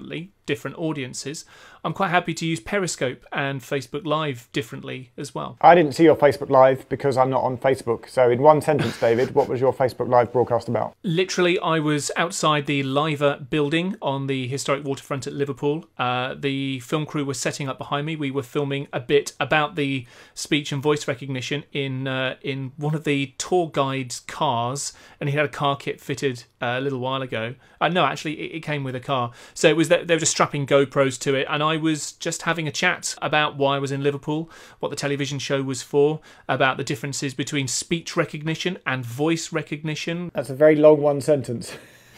different audiences, I'm quite happy to use Periscope and Facebook Live differently as well. I didn't see your Facebook Live because I'm not on Facebook. So in one sentence, David, what was your Facebook Live broadcast about? Literally, I was outside the Liver building on the historic waterfront at Liverpool. The film crew was setting up behind me. We were filming a bit about the speech and voice recognition in one of the tour guide's cars, and he had a car kit fitted a little while ago. No, actually, it came with a car. So it was they were just strapping GoPros to it, and I was just having a chat about why I was in Liverpool, what the television show was for, about the differences between speech recognition and voice recognition. That's a very long one sentence.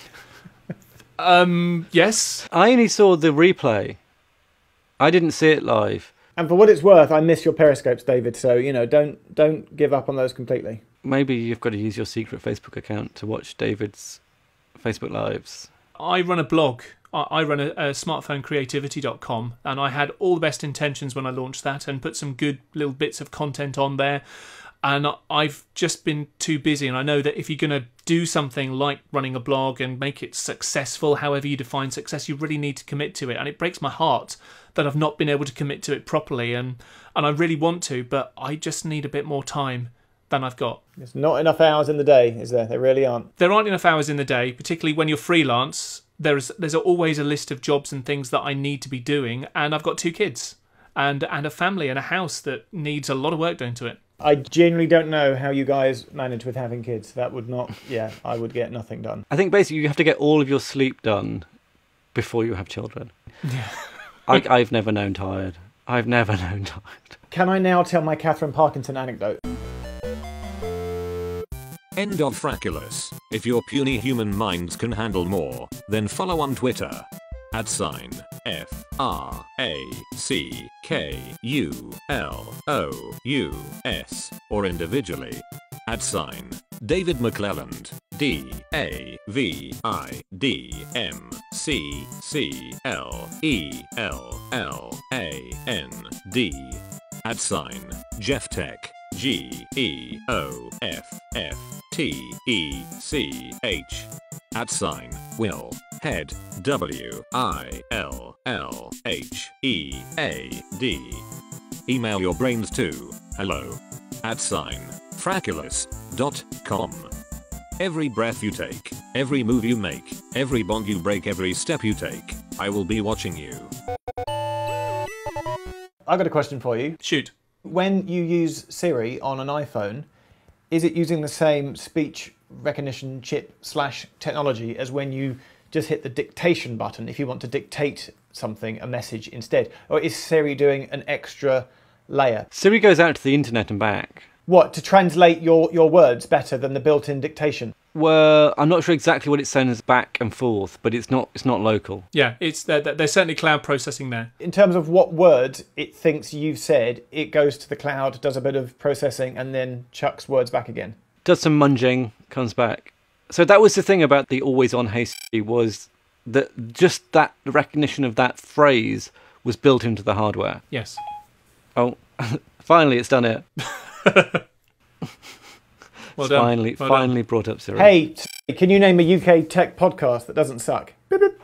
Yes. I only saw the replay. I didn't see it live. And for what it's worth, I miss your Periscopes, David. So, don't give up on those completely. Maybe you've got to use your secret Facebook account to watch David's Facebook Lives. I run a blog. I run a smartphonecreativity.com, and I had all the best intentions when I launched that and put some good little bits of content on there. And I've just been too busy, and I know that if you're going to do something like running a blog and make it successful, however you define success, you really need to commit to it. And it breaks my heart that I've not been able to commit to it properly, and I really want to, but I just need a bit more time than I've got. There's not enough hours in the day, is there? There really aren't. There aren't enough hours in the day, particularly when you're freelance. There's always a list of jobs and things that I need to be doing, and I've got 2 kids and a family and a house that needs a lot of work done to it. I genuinely don't know how you guys manage with having kids. That would not, I would get nothing done. I think basically you have to get all of your sleep done before you have children. Yeah. I've never known tired. I've never known tired. Can I now tell my Catherine Parkinson anecdote? End of Frackulous. If your puny human minds can handle more, then follow on Twitter. @FRACKULOUS or individually. @David McClelland. DAVIDMCCLELLAND. Jeff Tech. GEOFFTECH. @Will Head. WILLHEAD. Email your brains to hello@frackulous.com. Every breath you take, every move you make, every bond you break, every step you take, I will be watching you. I've got a question for you. Shoot. When you use Siri on an iPhone, is it using the same speech recognition chip / technology as when you just hit the dictation button if you want to dictate something, a message instead? Or is Siri doing an extra layer? Siri goes out to the internet and back. What, to translate your words better than the built-in dictation? Well, I'm not sure exactly what it sends back and forth, but it's not local. Yeah, there's certainly cloud processing there. In terms of what words it thinks you've said, it goes to the cloud, does a bit of processing, and then chucks words back again. Does some munging, comes back. So that was the thing about the always on Hey Siri, was that just that recognition of that phrase was built into the hardware. Yes. Oh, finally it's done it. Well done. Finally brought up Siri. Hey, can you name a UK tech podcast that doesn't suck? Beep, beep.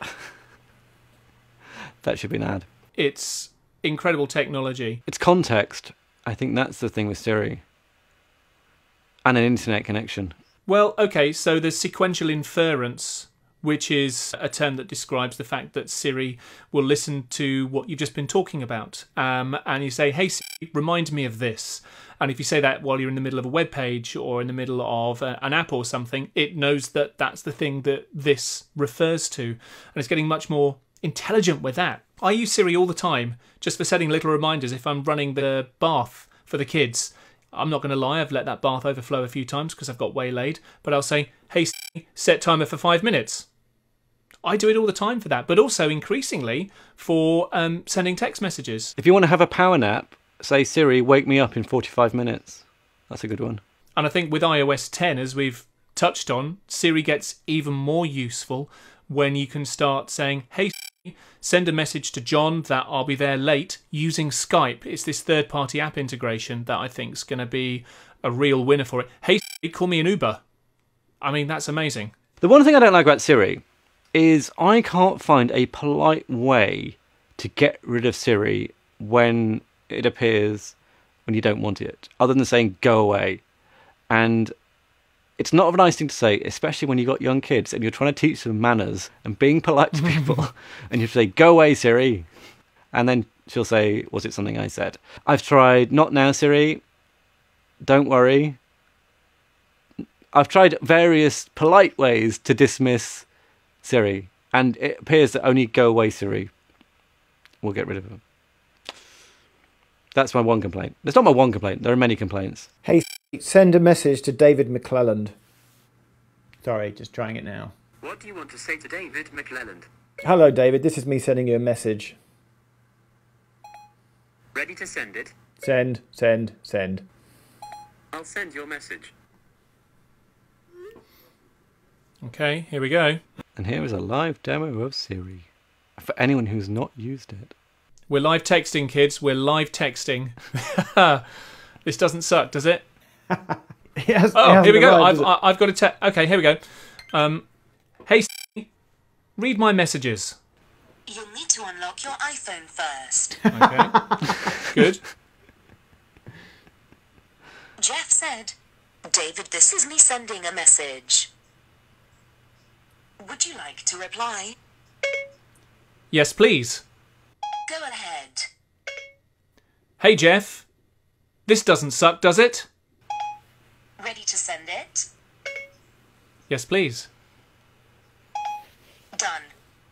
That should be an ad. It's incredible technology. It's context. I think that's the thing with Siri. And an internet connection. Well, okay, so there's sequential inference, which is a term that describes the fact that Siri will listen to what you've just been talking about. And you say, hey, Siri, remind me of this. And if you say that while you're in the middle of a web page or in the middle of an app or something, it knows that that's the thing that this refers to. And it's getting much more intelligent with that. I use Siri all the time just for setting little reminders if I'm running the bath for the kids. I'm not going to lie, I've let that bath overflow a few times because I've got waylaid. But I'll say, hey, Siri, set timer for 5 minutes. I do it all the time for that, but also increasingly for sending text messages. If you want to have a power nap, say, Siri, wake me up in 45 minutes. That's a good one. And I think with iOS 10, as we've touched on, Siri gets even more useful when you can start saying, hey, Siri, send a message to John that I'll be there late using Skype. It's this third-party app integration that I think is going to be a real winner for it. Hey, Siri, call me an Uber. I mean, that's amazing. The one thing I don't like about Siri is I can't find a polite way to get rid of Siri when it appears when you don't want it, other than saying go away. And it's not a nice thing to say, especially when you've got young kids and you're trying to teach them manners and being polite to people. And you say, go away, Siri. And then she'll say, was it something I said? I've tried, not now, Siri. Don't worry. I've tried various polite ways to dismiss Siri. And it appears that only go away, Siri will get rid of them. That's my one complaint. It's not my one complaint. There are many complaints. Hey, send a message to David McClelland. Sorry, just trying it now. What do you want to say to David McClelland? Hello, David. This is me sending you a message. Ready to send it? Send, send, send. I'll send your message. Okay, here we go. And here is a live demo of Siri for anyone who's not used it. We're live texting, kids. We're live texting. This doesn't suck, does it? Yes, Oh, here we go. I've got a text. Okay, here we go. Hey, Siri, read my messages. You'll need to unlock your iPhone first. Okay. Good. Jeff said, David, this is me sending a message. Would you like to reply? Yes, please. Go ahead. Hey, Jeff. This doesn't suck, does it? Ready to send it? Yes, please. Done.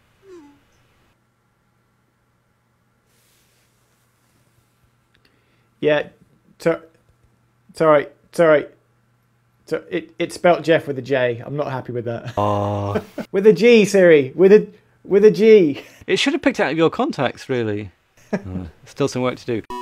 Yeah, sorry. So it spelt Jeff with a J. I'm not happy with that. Oh. With a G, Siri. With a G. It should have picked out of your contacts, really. Still some work to do.